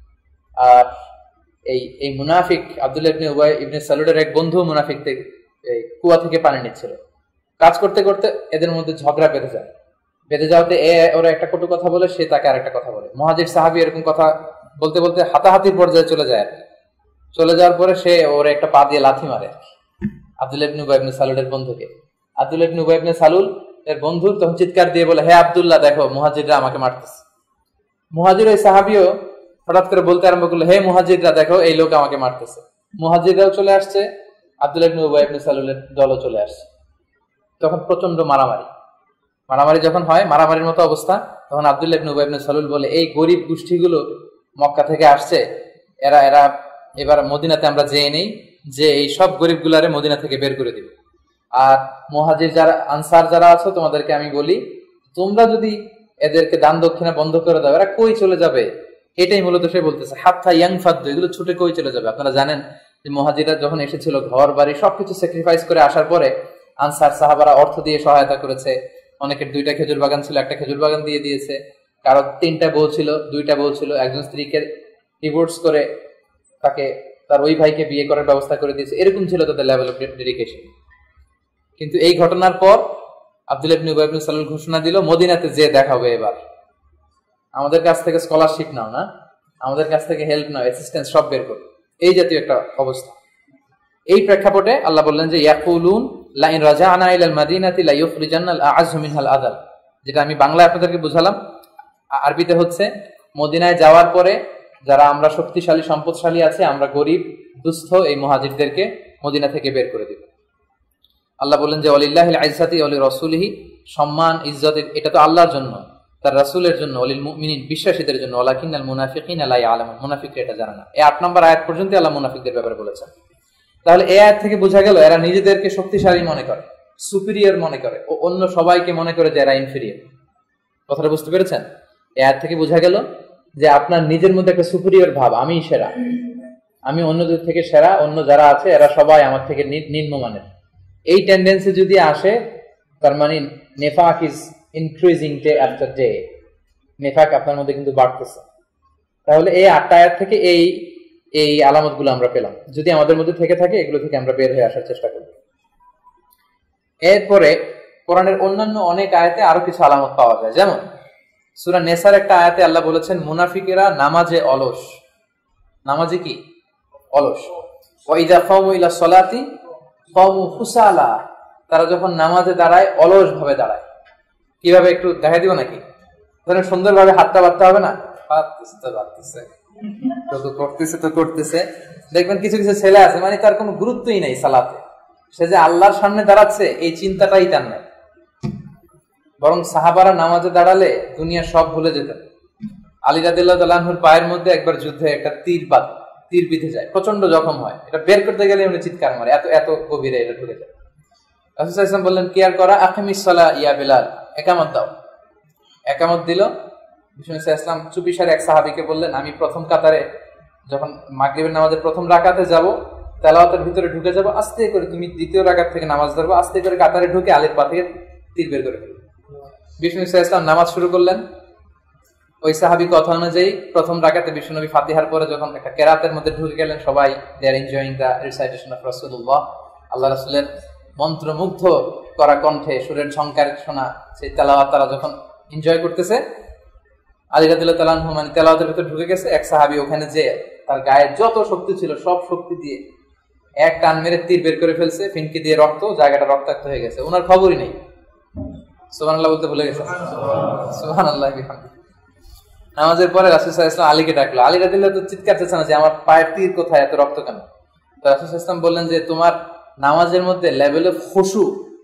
আর এই এই মুনাফিক আব্দুল্লাহ ইবনে উবাই ইবনে সালুলের এক বন্ধু মুনাফিক থেকে এই কুয়া থেকে পানি নিচ্ছিল। কাজ করতে করতে এদের মধ্যে ঝগড়া বেঁধে যায়, বেঁধে যাওয়াতে এ ওরা একটা কটু কথা বলে, সে তাকে আরেকটা কথা বলে। মুহাজির সাহাবী এরকম কথা বলতে বলতে হাতাহাতির পর্যায়ে চলে যায়। চলে যাওয়ার পরে সে ওর একটা পা দিয়ে লাথি মারে আব্দুল্লাহ ইবনে উবাই ইবনে সালুলের বন্ধুকে। আব্দুল্লাহ ইবনে উবাই ইবনে সালুল এর বন্ধু তখন চিৎকার দিয়ে বলে, হে আব্দুল্লাহ, দেখো মুহাজিররা আমাকে মারতেছে। মুহাজির ওই সাহাবীও হঠাৎ করে বলতে আরম্ভ করলো, হে মুহাজিররা দেখো এই লোক আমাকে মারতেছে। মুহাজিররাও চলে আসছে, আব্দুল্লাহ ইবনে উবাই ইবনে সালুলের দলও চলে আসছে। তখন প্রচন্ড মারামারি মারামারি যখন হয়, মারামারির মতো অবস্থা, তখন আব্দুল্লাহ ইবনে উবাই ইবনে সালুল বলে, এই গরিব গোষ্ঠীগুলো মক্কা থেকে আসছে, এরা এরা এবার মদিনাতে আমরা যেয়ে নেই, যে এই সব গরিব গুলারে মদিনা থেকে বের করে দিব। আর মুহাজির যারা আনসার যারা আছো তোমাদেরকে আমি বলি, তোমরা যদি এদেরকে দান দক্ষিণা বন্ধ করে দাও, এরা কই চলে যাবে? এটাই মূলত সে বলতেছে, হাত্তা ইয়ানফাদ্দু, এগুলো ছুটে কই চলে যাবে? আপনারা জানেন যে মুহাজিররা যখন এসেছিল ঘর বাড়ি সবকিছু স্যাক্রিফাইস করে আসার পরে আনসার সাহাবারা অর্থ দিয়ে সহায়তা করেছে। অনেকের দুইটা খেজুর বাগান ছিল, একটা খেজুর বাগান দিয়ে দিয়েছে। কারো তিনটা বউ ছিল, দুইটা বউ ছিল, একজন স্ত্রীকে ডিভোর্স করে তাকে তার ওই ভাইকে বিয়ে করার ব্যবস্থা করে দিয়েছে। এরকম ছিল তাদের লেভেল অফ ডেডিকেশন। কিন্তু এই ঘটনার পর আব্দুল্লাহ ইবনে উবাই ইবনে সালুল ঘোষণা দিল, মদিনাতে যে দেখাবে এবার আমাদের কাছ থেকে স্কলারশিপ নাও না, আমাদের কাছ থেকে হেল্প নাও, অ্যাসিস্ট্যান্স সব বের করো। এই জাতীয় একটা অবস্থা। এই প্রেক্ষাপটে আল্লাহ বললেন যে ইয়াকুলুন লা ইন রাজা'না ইলাল মাদিনাতি লা ইউখরিজান্নাল আ'আয্যু মিনহাল আযাল, যেটা আমি বাংলায় আপনাদেরকে বুঝালাম, আরবিতে হচ্ছে মদিনায় যাওয়ার পরে যারা আমরা শক্তিশালী সম্পদশালী আছে, আমরা গরিব দুস্থ এই মুহাজিরদেরকে মদিনা থেকে বের করে দিব। আল্লাহ বললেন যে ওয়ালিল্লাহিল ইজ্জাতি ওয়া লিরাসূলিহি, সম্মান ইজ্জত এটা তো আল্লাহর জন্য, তার রাসূলের জন্য, ওয়ালিল মুমিনিন বিশ্বাসীদের জন্য, ওয়ালাকিন্নাল মুনাফিকিনা লা ইয়ালামুন, মুনাফিকরা এটা জানে না। এই আট নম্বর আয়াত পর্যন্ত আল্লাহ মুনাফিকদের ব্যাপারে বলেছেন। তাহলে এই আয়াত থেকে বোঝা গেল এরা নিজেদেরকে শক্তিশালী মনে করে, সুপিরিয়র মনে করে, ও অন্য সবাইকে মনে করে যে এরা ইনফিরিয়র। কথাটা বুঝতে পেরেছেন? এই আয়াত থেকে বোঝা গেল যে আপনার নিজের মধ্যে একটা সুপিরিয়র ভাব, আমি সেরা, আমি অন্যদের থেকে সেরা, অন্য যারা আছে এরা সবাই আমার থেকে নিম্নমানের। এই টেন্ডেন্সি যদি আসে, তার মানে নেফাক is increasing day after day, নেফাক আপনার মধ্যে কিন্তু বাড়তেছে। তাহলে এই আটটা আয়াত থেকে এই এই আলামতগুলো আমরা পেলাম। যদি আমাদের মধ্যে থেকে থাকে, এগুলো থেকে আমরা বের হয়ে আসার চেষ্টা করব। এরপরে কোরআনের অন্যান্য অনেক আয়াতে আরো কিছু আলামত পাওয়া যায়। যেমন সূরা নেসার একটা আয়াতে আল্লাহ বলেছেন, মুনাফিকেরা নামাজে অলস। নামাজে কি? অলস। ওয়া ইযা কামু ইলা সলাতি কামু কুসালা, তারা যখন নামাজে দাঁড়ায় অলস ভাবে দাঁড়ায়। কিভাবে একটু দেখাই দিব নাকি? ধরেন সুন্দরভাবে হাতটা বাঁধতে হবে না, বাঁধতেছে তো বাঁধতেছে, তো করতেছে তো করতেছে। দেখবেন কিছু কিছু ছেলে আছে, মানে তার কোনো গুরুত্বই নেই সালাতে, সে যে আল্লাহর সামনে দাঁড়াচ্ছে এই চিন্তাটাই তার নাই। বরং সাহাবারা নামাজে দাঁড়ালে দুনিয়া সব ভুলে যেতেন। আলী রাদিয়াল্লাহু তাআলা আনহুর পায়ের মধ্যে একবার যুদ্ধে একটা তীর বাদ তীর বিঁধে যায়, প্রচন্ড জখম হয়, এটা বের করতে গেলে উনি চিৎকার মারে, এত এত গভীরে এটা ঢুকে যায়। রাসূল সাল্লাল্লাহু আলাইহি ওয়াসাল্লাম বললেন, কি আর করা, আকিমিস সালাহ ইয়া বিলাল, একামত দাও। একামত দিল। বিষ্ণু ইসলাম চুপিসারে এক সাহাবীকে বললেন, আমি প্রথম কাতারে যখন মাগরিবের নামাজের প্রথম রাকাতে যাব, তেলাওয়াতের ভিতরে ঢুকে যাব, আস্তে করে তুমি দ্বিতীয় রাকাত থেকে নামাজ ধরবো, আস্তে করে কাতারে ঢুকে আলীর পা থেকে তীর বের করে ফেলবে। বিষ্ণু ইসলাম নামাজ শুরু করলেন। ওই সাহাবী কথা অনুযায়ী প্রথম রাকাতে বিশ্বনবী ফাতিহার পরে যখন একটা কেরাতের মধ্যে ঢুকে গেলেন, সবাই they are enjoying the recitation of রাসূলুল্লাহ, আল্লাহ রাসূলের মন্ত্রমুগ্ধ করা কণ্ঠে সুরের ঝংকার শোনা সেই তেলাওয়াত তারা যখন এনজয় করতেছে, আলী রাদিয়াল্লাহু তাআলা আনহু মানে তেলাওয়াতের ভিতরে ঢুকে গেছে। এক সাহাবী ওখানে যে তার গায়ে যত শক্তি ছিল সব শক্তি দিয়ে এক টান মেরে তীর বের করে ফেলছে, ফিনকি দিয়ে রক্ত, জায়গাটা রক্তাক্ত হয়ে গেছে, ওনার খবরই নেই। সুবহানাল্লাহ বলতে ভুলে গেছে। সুবহানাল্লাহ বিহামদিহি। নামাজের পরে রাসূল সাল্লাল্লাহু আলাইহি ওয়াসাল্লাম আলীকে ডাকলো। আলী রাদিয়াল্লাহু তো চিৎকার দিচ্ছে না যে আমার পায়ের তীর কোথায়, এত রক্ত কেন? তো রাসূল সাল্লাল্লাহু আলাইহি ওয়াসাল্লাম বললেন যে তোমার নামাজের মধ্যে লেভেল অফ খুশু,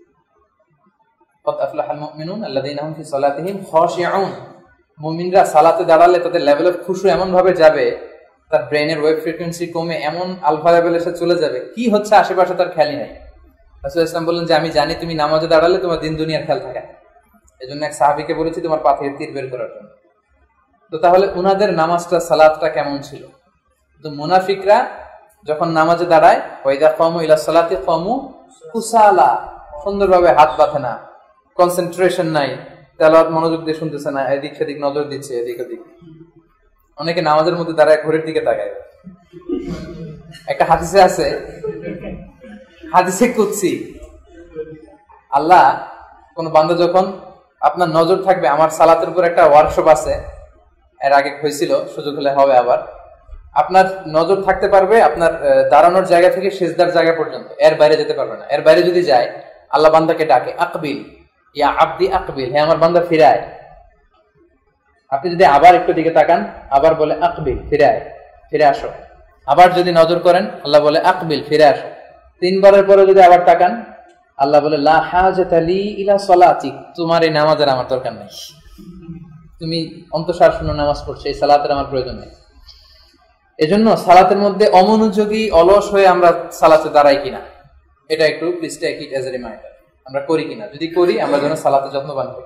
কদ আফলাহাল মুমিনুন আল্লাযীনা হুম ফি সালাতিহিম খাশিউন, মুমিনরা সালাতে দাঁড়ালে তাদের লেভেল অফ খুশু এমন ভাবে যাবে, তার ব্রেনের ওয়েভ ফ্রিকোয়েন্সি কমে এমন আলফা লেভেলে এসে চলে যাবে, কি হচ্ছে আশেপাশে তার খেয়ালই নাই। রাসূল সাল্লাল্লাহু আলাইহি ওয়াসাল্লাম বললেন যে আমি জানি তুমি নামাজে দাঁড়ালে তোমার দিন দুনিয়ার খেয়াল থাকে না, এজন্য এক সাহাবীকে বলেছি তোমার পা থেকে তীর বের করার জন্য। তো তাহলে উনাদের নামাজটা সালাতটা কেমন ছিল? তো মুনাফিকরা যখন নামাজে দাঁড়ায়, ওয়াইদা কামু ইলা সালাতি কামু কুসালা, সুন্দরভাবে হাত বাঁধে না, কনসেন্ট্রেশন নাই, তেলাওয়াত মনোযোগ দিয়ে শুনতেছে না, এদিক সেদিক নজর দিচ্ছে, এদিক ওদিক। অনেকে নামাজের মধ্যে দাঁড়ায় ঘড়ির দিকে তাকায়। একটা হাদিসে আছে, হাদিসে কুদসি, আল্লাহ কোন বান্দা যখন আপনার নজর থাকবে, আমার সালাতের উপর একটা ওয়ার্কশপ আছে, এর আগে হয়েছিল, সুযোগ হলে হবে আবার, আপনার নজর থাকতে পারবে আপনার দাঁড়ানোর জায়গা থেকে সিজদার জায়গা পর্যন্ত, এর বাইরে যেতে পারবে না। এর বাইরে যদি যায়, আল্লাহ বান্দাকে ডাকে, আকবিল ইয়া আব্দি আকবিল, হে আমার বান্দা ফিরায়। আপনি যদি আবার একটু দিকে তাকান, আবার বলে আকবিল, ফিরে আয়, ফিরে আসো। আবার যদি নজর করেন, আল্লাহ বলে আকবিল, ফিরে আসো। তিনবারের পরে যদি আবার তাকান, আল্লাহ বলে লা হাজাতা লি ইলা সালাতিক, তোমার এই নামাজের আমার দরকার নেই, তুমি অন্তঃসার শূন্য নামাজ পড়ছো, এই সালাতের আমার প্রয়োজন নেই। এজন্য সালাতের মধ্যে অমনোযোগী অলস হয়ে আমরা সালাতে দাঁড়াই কিনা, এটা একটু please take it as a reminder, আমরা করি কিনা। যদি করি, আমরা যেন সালাতে যত্নবান হই।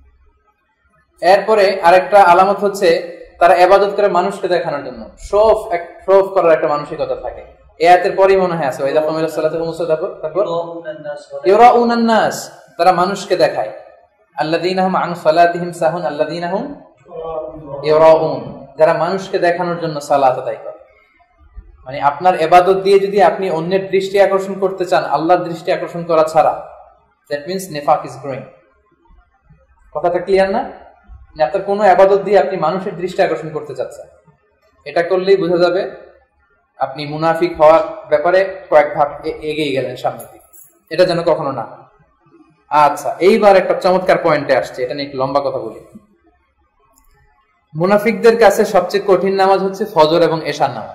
এরপরে আরেকটা আলামত হচ্ছে তারা ইবাদত করে মানুষকে দেখানোর জন্য, শো অফ শো অফ করার একটা মানসিকতা থাকে। এই আয়াতের পরেই মনে হয় আছে, ওয়াইদা কামিলা সালাতু মুসা, তারপর ইউরাউনান নাস, তারা মানুষকে দেখায়। আল্লাযীনা হুম আন সালাতিহিম সাহুন আল্লাযীনা হুম ইউরাউন, যারা মানুষকে দেখানোর জন্য সালাত আদায় করে। মানে আপনার ইবাদত দিয়ে যদি আপনি অন্যের দৃষ্টি আকর্ষণ করতে চান, আল্লাহর দৃষ্টি আকর্ষণ করা ছাড়া, দ্যাট মিন্স নিফাক ইজ গ্রোইং। কথাটা ক্লিয়ার না? আপনার কোনো ইবাদত দিয়ে আপনি মানুষের দৃষ্টি আকর্ষণ করতে চাচ্ছেন, এটা করলেই বোঝা যাবে আপনি মুনাফিক হওয়ার ব্যাপারে কয়েক ধাপ এগিয়ে গেলেন সামনের দিকে। এটা যেন কখনো না। আচ্ছা, এইবার একটা চমৎকার পয়েন্টে আসছে, এটা নিয়ে একটু লম্বা কথা বলি। মুনাফিকদের কাছে সবচেয়ে কঠিন নামাজ হচ্ছে ফজর এবং এশার নামাজ।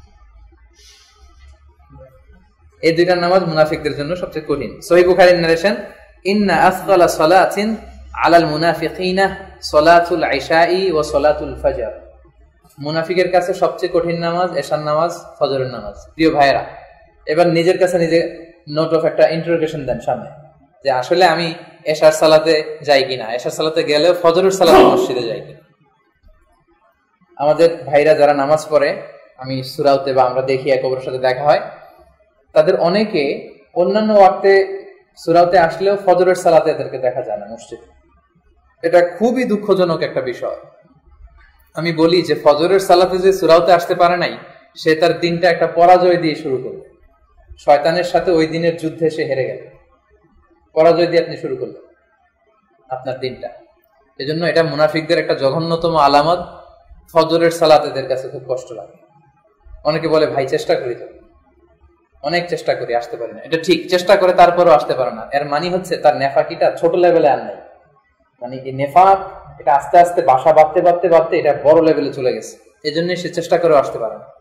এই দুইটা নামাজ মুনাফিকদের জন্য সবচেয়ে কঠিন। সহিহ বুখারীর নারেশন, ইন্না আসগালা সালাতিন আলাল মুনাফিকিনা সালাতুল ইশাই ওয়া সালাতুল ফজর। মুনাফিকের কাছে সবচেয়ে কঠিন নামাজ এশার নামাজ, ফজরের নামাজ। প্রিয় ভাইয়েরা, এবার নিজের কাছে নিজে নোট অফ একটা ইন্টারোগেশন দেন সামনে, যে আসলে আমি এশার সালাতে যাই কিনা, এশার সালাতে গেলেও ফজরের সালাতে মসজিদে যাই কিনা। আমাদের ভাইরা যারা নামাজ পড়ে, আমি সুরাউতে বা আমরা দেখি এক অপরের সাথে দেখা হয়, তাদের অনেকে অন্যান্য ওয়াক্তে সুরাউতে আসলেও ফজরের সালাতে এদেরকে দেখা যায় না মসজিদে। এটা খুবই দুঃখজনক একটা বিষয়। আমি বলি যে ফজরের সালাতে যে সুরাউতে আসতে পারে নাই, সে তার দিনটা একটা পরাজয় দিয়ে শুরু করবে। শয়তানের সাথে ওই দিনের যুদ্ধে সে হেরে গেল, পরাজয় দিয়ে আপনি শুরু করলেন আপনার দিনটা। এজন্য এটা মুনাফিকদের একটা জঘন্যতম আলামত। ফজরের সালাত এদের কাছে খুব কষ্ট লাগে। অনেকে বলে ভাই চেষ্টা করি, তো অনেক চেষ্টা করি, আসতে পারি না। এটা ঠিক, চেষ্টা করে তারপরও আসতে পারে না, এর মানে হচ্ছে তার নেফাকিটা ছোট লেভেলে আর নাই। মানে এই নেফাক এটা আস্তে আস্তে বাসা বাঁধতে বাঁধতে বাঁধতে এটা বড় লেভেলে চলে গেছে, এই জন্য সে চেষ্টা করেও আসতে পারে না।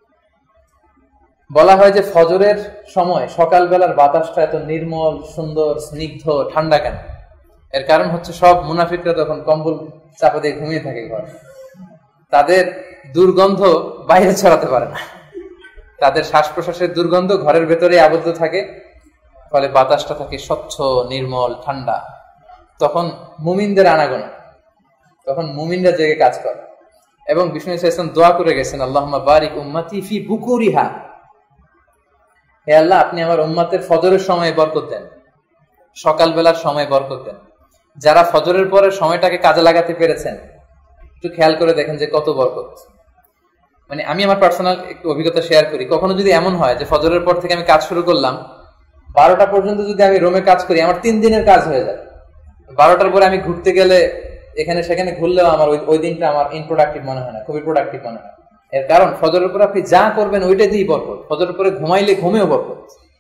বলা হয় যে ফজরের সময় সকালবেলার বাতাসটা এত নির্মল, সুন্দর, স্নিগ্ধ, ঠান্ডা কেন? এর কারণ হচ্ছে সব মুনাফিকরা তখন কম্বল চাপা দিয়ে ঘুমিয়ে থাকে ঘরে। তাদের দুর্গন্ধ বাইরে ছড়াতে পারে না, তাদের শ্বাস প্রশ্বাসের দুর্গন্ধ ঘরের ভেতরে আবদ্ধ থাকে, ফলে বাতাসটা থাকে স্বচ্ছ, নির্মল, ঠান্ডা। তখন মুমিনদের আনাগোনা, তখন মুমিনরা জেগে কাজ করে। এবং বিষ্ণু ইসলাম দোয়া করে গেছেন, আল্লাহুম্মা বারিক উম্মতি ফি বুকুরিহা, হে আল্লাহ আপনি আমার উম্মতের ফজরের সময় বরকত দেন, সকালবেলার সময় বরকত দেন। যারা ফজরের পরে সময়টাকে কাজে লাগাতে পেরেছেন, একটু খেয়াল করে দেখেন যে কত বরকত। মানে আমি আমার পার্সোনাল একটু অভিজ্ঞতা শেয়ার করি। কখনো যদি এমন হয় যে ফজরের পর থেকে আমি কাজ শুরু করলাম, বারোটা পর্যন্ত যদি আমি রুমে কাজ করি, আমার তিন দিনের কাজ হয়ে যায়। বারোটার পরে আমি ঘুরতে গেলে, এখানে সেখানে ঘুরলেও আমার ওই দিনটা আমার ইনপ্রোডাক্টিভ মনে হয় না, খুবই প্রোডাক্টিভ মনে হয়। এর কারণ ফজরের পরে আপনি যা করবেন ওইটা দিয়েই বরকত। ফজরের পরে ঘুমাইলে ঘুমেও বরকত।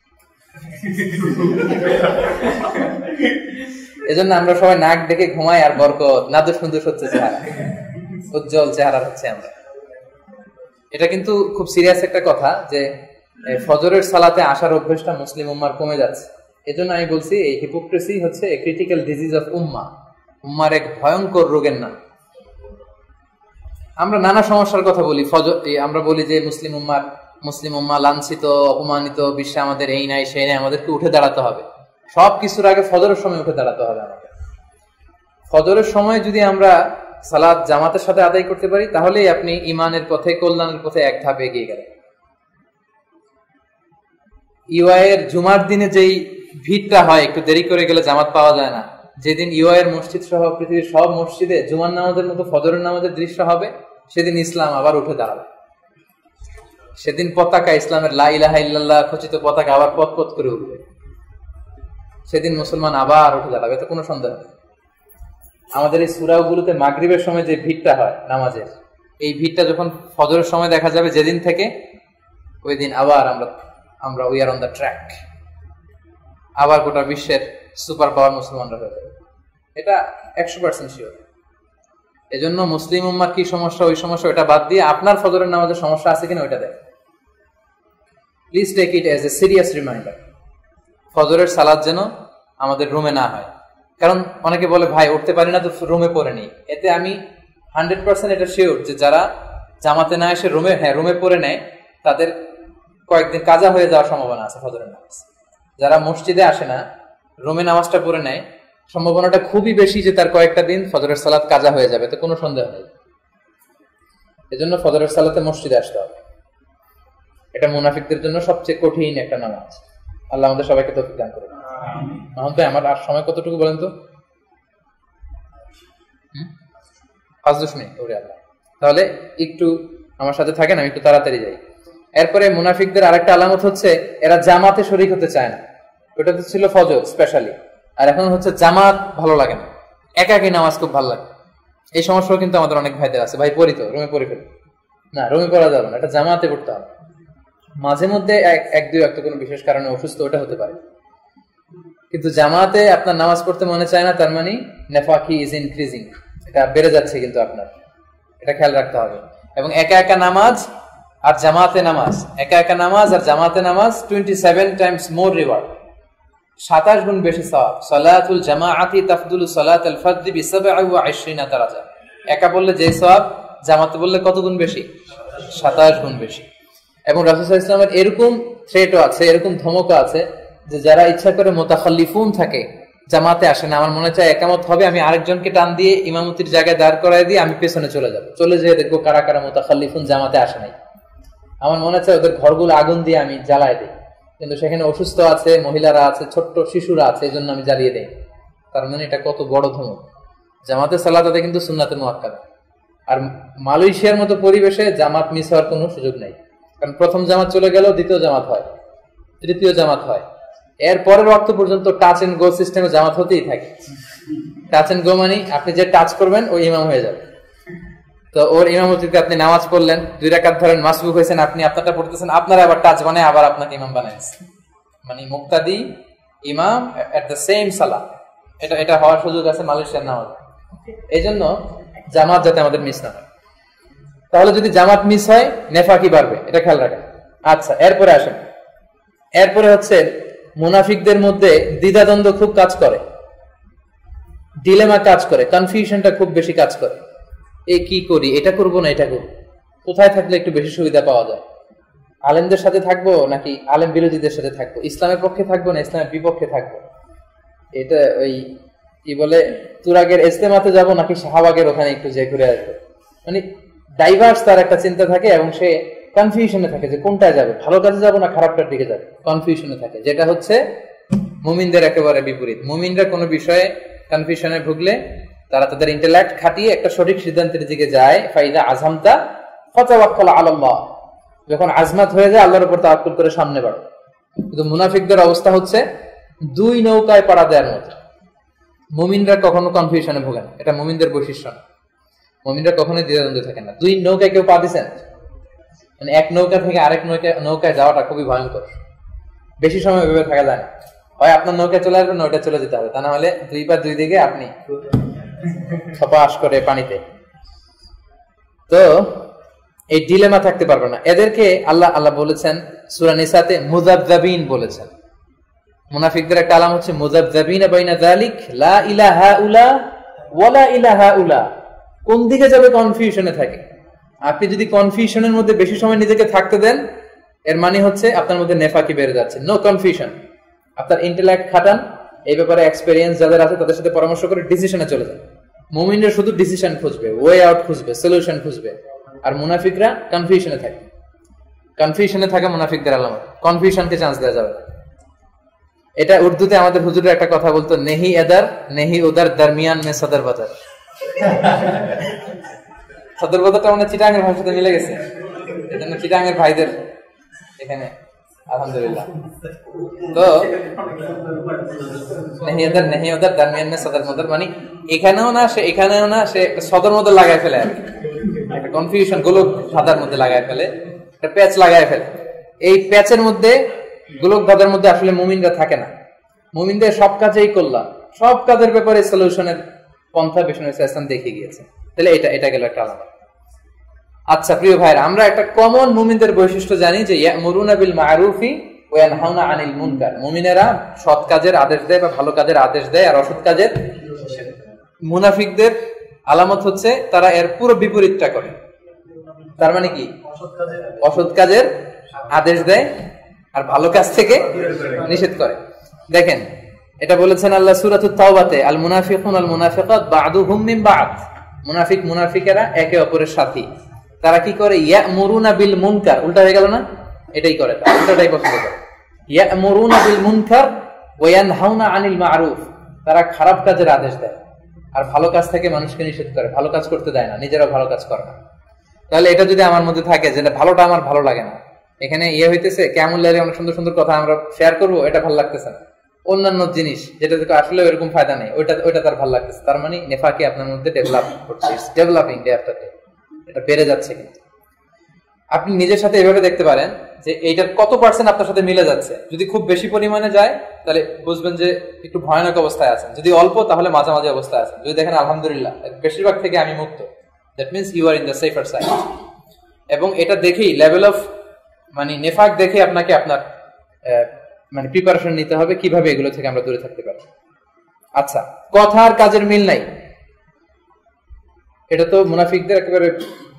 এজন্য আমরা সবাই নাক ডেকে ঘুমাই আর বরকত, নাদুস নুদুস হচ্ছে চেহারা, উজ্জ্বল চেহারা হচ্ছে আমরা। এটা কিন্তু খুব সিরিয়াস একটা কথা যে ফজরের সালাতে আসার অভ্যেসটা মুসলিম উম্মার কমে যাচ্ছে। এজন্য আমি বলছি এই হিপোক্রেসি হচ্ছে এ ক্রিটিক্যাল ডিজিজ অফ উম্মা, উম্মার এক ভয়ঙ্কর রোগের নাম। আমরা নানা সমস্যার কথা বলি, ফজর আমরা বলি যে মুসলিম উম্মার মুসলিম উম্মা লাঞ্ছিত, অপমানিত, বিশ্বে আমাদের এই নাই সেই নাই, আমাদেরকে উঠে দাঁড়াতে হবে। সব কিছুর আগে ফজরের সময় উঠে দাঁড়াতে হবে আমাদের। ফজরের সময় যদি আমরা সালাত জামাতের সাথে আদায় করতে পারি, তাহলেই আপনি ইমানের পথে, কল্যাণের পথে এক ধাপ এগিয়ে গেলেন। ইউআইয়ের জুমার দিনে যেই ভিড়টা হয়, একটু দেরি করে গেলে জামাত পাওয়া যায় না। যেদিন ইউআইয়ের মসজিদ সহ পৃথিবীর সব মসজিদে জুমার নামাজের মতো ফজরের নামাজের দৃশ্য হবে, সেদিন ইসলাম আবার উঠে দাঁড়াবে। সেদিন পতাকা, ইসলামের লা ইলাহা ইল্লাল্লাহ খচিত পতাকা আবার পথ পথ করে উঠবে। সেদিন মুসলমান আবার উঠে দাঁড়াবে, এতে কোনো সন্দেহ নেই। আমাদের এই সূরাগুলোতে মাগরিবের সময় যে ভিড়টা হয় নামাজের, এই ভিড়টা যখন ফজরের সময় দেখা যাবে যেদিন থেকে, ওই দিন আবার আমরা আমরা we are on the track, আবার গোটা বিশ্বের সুপার পাওয়ার মুসলমানরা হয়ে যাবে। এটা একশো পার্সেন্ট শিওর। এজন্য মুসলিম উম্মার কি সমস্যা, ওই সমস্যা ওটা বাদ দিয়ে আপনার ফজরের নামাজের সমস্যা আছে কিনা ওইটা দেখেন। Please take it as a serious reminder. ফজরের সালাত যেন আমাদের রুমে না হয়। কারণ অনেকে বলে ভাই উঠতে পারি না তো রুমে পড়ে নেই। এতে আমি হান্ড্রেড পার্সেন্ট এটা শিওর যে যারা জামাতে না এসে রুমে হ্যাঁ রুমে পড়ে নেয়, তাদের কয়েকদিন কাজা হয়ে যাওয়ার সম্ভাবনা আছে ফজরের নামাজ। যারা মসজিদে আসে না, রুমে নামাজটা পড়ে নেয়, সম্ভাবনাটা খুবই বেশি যে তার কয়েকটা দিন ফজরের সালাত কাজা হয়ে যাবে, তো কোনো সন্দেহ নেই। এজন্য ফজরের সালাতে মসজিদে আসতে হবে। এটা মুনাফিকদের জন্য সবচেয়ে কঠিন একটা নামাজ। আল্লাহ আমাদের সবাইকে তৌফিক দান করুন। মাহমুদ ভাই, আমার আর সময় কতটুকু বলেন তো? পাঁচ দশ মিনিট। ওরে আল্লাহ, তাহলে একটু আমার সাথে থাকেন, আমি একটু তাড়াতাড়ি যাই। এরপরে মুনাফিকদের আরেকটা আলামত হচ্ছে এরা জামাতে শরীক হতে চায় না। ওটা তো ছিল ফজর স্পেশালি, আর এখন হচ্ছে জামাত ভালো লাগে না, একাকী নামাজ খুব ভালো লাগে। এই সমস্যাও কিন্তু আমাদের অনেক ভাইদের আছে। ভাই পড়ি তো, রুমে পড়ে ফেলি না, রুমে পড়া যাবে না, এটা জামাতে পড়তে হবে। মাঝে মধ্যে এক দুই একটা কোনো বিশেষ কারণে অসুস্থ, ওটা হতে পারে, কিন্তু জামাতে আপনার নামাজ পড়তে মনে চায় না, তার মানে নেফাকি ইজ ইনক্রিজিং, এটা বেড়ে যাচ্ছে কিন্তু আপনার, এটা খেয়াল রাখতে হবে। এবং একা একা নামাজ আর জামাতে নামাজ, একা একা নামাজ আর জামাতে নামাজ twenty seven times more reward, সাতাশ গুণ বেশি সওয়াব। সালাতুল জামাআতি তাফদুলু সালাতাল ফাজরি বিসাবঈ ওয়া ইশরিনা দারাজা। একা বললে যে সওয়াব, জামাতে বললে কত গুণ বেশি? সাতাশ গুণ বেশি। এবং রাসূল সাল্লাল্লাহু আলাইহি ওয়াসাল্লামের এরকম থ্রেটও আছে, এরকম ধমকও আছে যে যারা ইচ্ছা করে মুতাখাল্লিফুন থাকে, জামাতে আসে না, আমার মনে চায় একামত হবে, আমি আরেকজনকে টান দিয়ে ইমামতির জায়গায় দাঁড় করায় দিয়ে আমি পেছনে চলে যাব, চলে যেয়ে দেখবো কারা কারা মুতাখাল্লিফুন জামাতে আসে নাই। আমার মনে চায় ওদের ঘরগুলো আগুন দিয়ে আমি জ্বালায় দিই, কিন্তু সেখানে অসুস্থ আছে, মহিলারা আছে, ছোট্ট শিশুরা আছে, এই জন্য আমি জ্বালিয়ে দেই। তার মানে এটা কত বড় ধমক। জামাতে সালাত আদায় কিন্তু সুন্নাতে মুআক্কাদা। আর মালয়েশিয়ার মতো পরিবেশে জামাত মিস হওয়ার কোনো সুযোগ নাই, কারণ প্রথম জামাত চলে গেল, দ্বিতীয় জামাত হয়, তৃতীয় জামাত হয়, এর পরের ওয়াক্ত পর্যন্ত টাচ এন্ড গো সিস্টেমে জামাত হতেই থাকে। টাচ এন্ড গো মানে আপনি যে টাচ করবেন ওই ইমাম হয়ে যাবে। তো ওর ইমামতিতে আপনি নামাজ পড়লেন, দুই রাকাত ধরেন, মাসবুক হয়েছেন, আপনি আপনারটা পড়তেছেন, আপনারা আবার টাচ বানায় আবার আপনাকে ইমাম বানাইছেন, মানে মুক্তাদি ইমাম এট দ্য সেম সালাহ। এটা এটা হওয়ার সুযোগ আছে মালয়েশিয়ার নামাজ। এই জন্য জামাত যাতে আমাদের মিস না হয়। তাহলে যদি জামাত মিস হয় নেফাকি বাড়বে, এটা খেয়াল রাখেন। আচ্ছা, এরপরে আসেন, এরপরে হচ্ছে মুনাফিকদের মধ্যে দ্বিধাদ্বন্দ্ব খুব কাজ করে, ডিলেমা কাজ করে, কনফিউশনটা খুব বেশি কাজ করে। এ কি করি, এটা করবো না এটা করবো, কোথায় থাকলে একটু বেশি সুবিধা পাওয়া যায়, আলেমদের সাথে থাকবো নাকি আলেম বিরোধীদের সাথে থাকবো, ইসলামের পক্ষে থাকবো না ইসলামের বিপক্ষে থাকবো, এটা ওই কি বলে তুরাগের ইজতেমাতে যাবো নাকি শাহবাগের ওখানে একটু যে ঘুরে আসবো, মানে ডাইভার্স তার একটা চিন্তা থাকে এবং সে কনফিউশনে থাকে যে কোনটায় যাবে, ভালো কাজে যাবো না খারাপটার দিকে যাবে, কনফিউশনে থাকে, যেটা হচ্ছে মুমিনদের একেবারে বিপরীত। মুমিনরা কোনো বিষয়ে কনফিউশনে ভুগলে তারা তাদের ইন্টেলেক্ট খাটিয়ে একটা সঠিক সিদ্ধান্তের দিকে যায়। ফাইদা আজহামতা ফাতাওয়াক্কাল আলাল্লাহ, যখন আজমাত হয়ে যায় আল্লাহর উপর তাওয়াক্কুল করে সামনে বাড়ো। কিন্তু মুনাফিকদের অবস্থা হচ্ছে দুই নৌকায় পাড়া দেওয়ার মতো। মুমিনরা কখনো কনফিউশনে ভোগে না, এটা মুমিনদের বৈশিষ্ট্য না। মুমিনরা কখনোই দ্বিধাদ্বন্দ্বে থাকে না। দুই নৌকায় কেউ পা দিচ্ছেন, মানে এক নৌকা থেকে আরেক নৌকা নৌকায় যাওয়াটা খুবই ভয়ঙ্কর, বেশি সময় ভেবে থাকা যায় না। হয় আপনার নৌকায় চলে আসবে, নৌকা চলে যেতে হবে, তা না হলে দুই পা দুই দিকে আপনি ছপাস করে পানিতে। তো এই ডিলেমা থাকতে পারবে না এদেরকে। আল্লাহ আল্লাহ বলেছেন সূরা নিসাতে মুযাবযাবিন বলেছেন। মুনাফিকদের একটা আলামত হচ্ছে মুযাবযাবিনা বাইনা যালিক, লা ইলাহা উলা ওয়ালা ইলাহা উলা, কোন দিকে যাবে কনফিউশনে থাকে। আপনি যদি কনফিউশনের মধ্যে বেশি সময় নিজেকে থাকতে দেন, এর মানে হচ্ছে আপনার মধ্যে নেফাকি বেড়ে যাচ্ছে। নো কনফিউশন, আপনার ইন্টেলেক্ট খাটান, এই ব্যাপারে এক্সপেরিয়েন্স যাদের আছে তাদের সাথে পরামর্শ করে ডিসিশনে চলে যান। মুমিনরা শুধু ডিসিশন খুঁজবে, ওয়ে আউট খুঁজবে, সলিউশন খুঁজবে, আর মুনাফিকরা কনফিউশনে থাকে। কনফিউশনে থাকা মুনাফিকদের আলামত, কনফিউশনকে চান্স দেওয়া যাবে। এটা উর্দুতে আমাদের হুজুরের একটা কথা বলতো, নেহি এদার নেহি উদার দরমিয়ান মে সদর বাজার। সদর বাজারটা মানে চিটাঙ্গের ভাষার সাথে মিলে গেছে, এই জন্য চিটাঙ্গের ভাইদের এখানে আলহামদুলিল্লাহ। তো নেহি এদার নেহি উদার দরমিয়ান মে সদর মদর, মানে এখানেও না সে এখানেও না, সে সদর মধ্যে লাগাই ফেলে, একটা কনফিউশন গোলক ধাঁধার মধ্যে লাগাই ফেলে, একটা প্যাচ লাগাই ফেলে। এই প্যাচের মধ্যে গোলক ধাঁধার মধ্যে আসলে মুমিনরা থাকে না। মুমিনদের সব কাজেই কল্যাণ, সব কাজের ব্যাপারে সলিউশনের পন্থা বিষ্ণু ইসলাম দেখিয়ে গিয়েছে। তাহলে এটা এটা গেল একটা আলাদা। আচ্ছা প্রিয় ভাইরা, আমরা একটা কমন মুমিনদের বৈশিষ্ট্য জানি যে ইয়ামুরুনা বিল মারুফি ওয়া ইয়ানহাউনা আনিল মুনকার। মুমিনেরা সৎ কাজের আদেশ দেয় বা ভালো কাজের আদেশ দেয়, আর অসৎ কাজের। মুনাফিকদের আলামত হচ্ছে তারা এর পুরো বিপরীতটা করে। তার মানে কি, অসৎ কাজের আদেশ দেয় আর ভালো কাজ থেকে নিষেধ করে। দেখেন এটা বলেছেন আল্লাহ সূরাতুত তাওবাতে, আল মুনাফিকুন আল মুনাফিকাত বা'দুহুম মিন বা'দ। মুনাফিক মুনাফিকেরা একে অপরের সাথী। তারা কি করে, ইয়ামুরুনা বিল মুনকার, উল্টা হয়ে গেল না, এটাই করে, উল্টাটাই পছন্দ করে। ইয়ামুরুনা বিল মুনকার ওয়া ইয়ানহাউনা আনিল মা'রুফ, তারা খারাপ কাজের আদেশ দেয় আর ভালো কাজ থেকে মানুষকে নিষেধ করে, ভালো কাজ করতে দেয় না, নিজেরাও ভালো কাজ করে না। তাহলে এটা যদি আমার মধ্যে থাকে যে ভালোটা আমার ভালো লাগে না, এখানে ইয়ে হইতেছে কেমন লাগে, অনেক সুন্দর সুন্দর কথা আমরা শেয়ার করবো, এটা ভালো লাগতেছে না, অন্যান্য জিনিস যেটা থেকে আসলে এরকম ফায়দা নেই, ওইটা ওইটা তার ভালো লাগতেছে, তার মানে নেফাকি আপনার মধ্যে ডেভেলপ করছে, ডেভেলপিং ডে আফটার ডে, এটা বেড়ে যাচ্ছে। কিন্তু আপনি নিজের সাথে এভাবে দেখতে পারেন যে এইটার কত পার্সেন্ট আপনার সাথে মিলে যাচ্ছে। যদি খুব বেশি পরিমাণে যায় তাহলে বুঝবেন যে একটু ভয়ানক অবস্থায় আছেন, যদি অল্প তাহলে মাঝামাঝি অবস্থায় আছেন। যদি দেখেন আলহামদুলিল্লাহ বেশিরভাগ থেকে আমি মুক্ত, that means you are in the safer side. এবং এটা দেখেই লেভেল অফ মানে নেফাক দেখে আপনাকে আপনার মানে প্রিপারেশন নিতে হবে কিভাবে এগুলো থেকে আমরা দূরে থাকতে পারি। আচ্ছা, কথা আর কাজের মিল নাই, এটা তো মুনাফিকদের একেবারে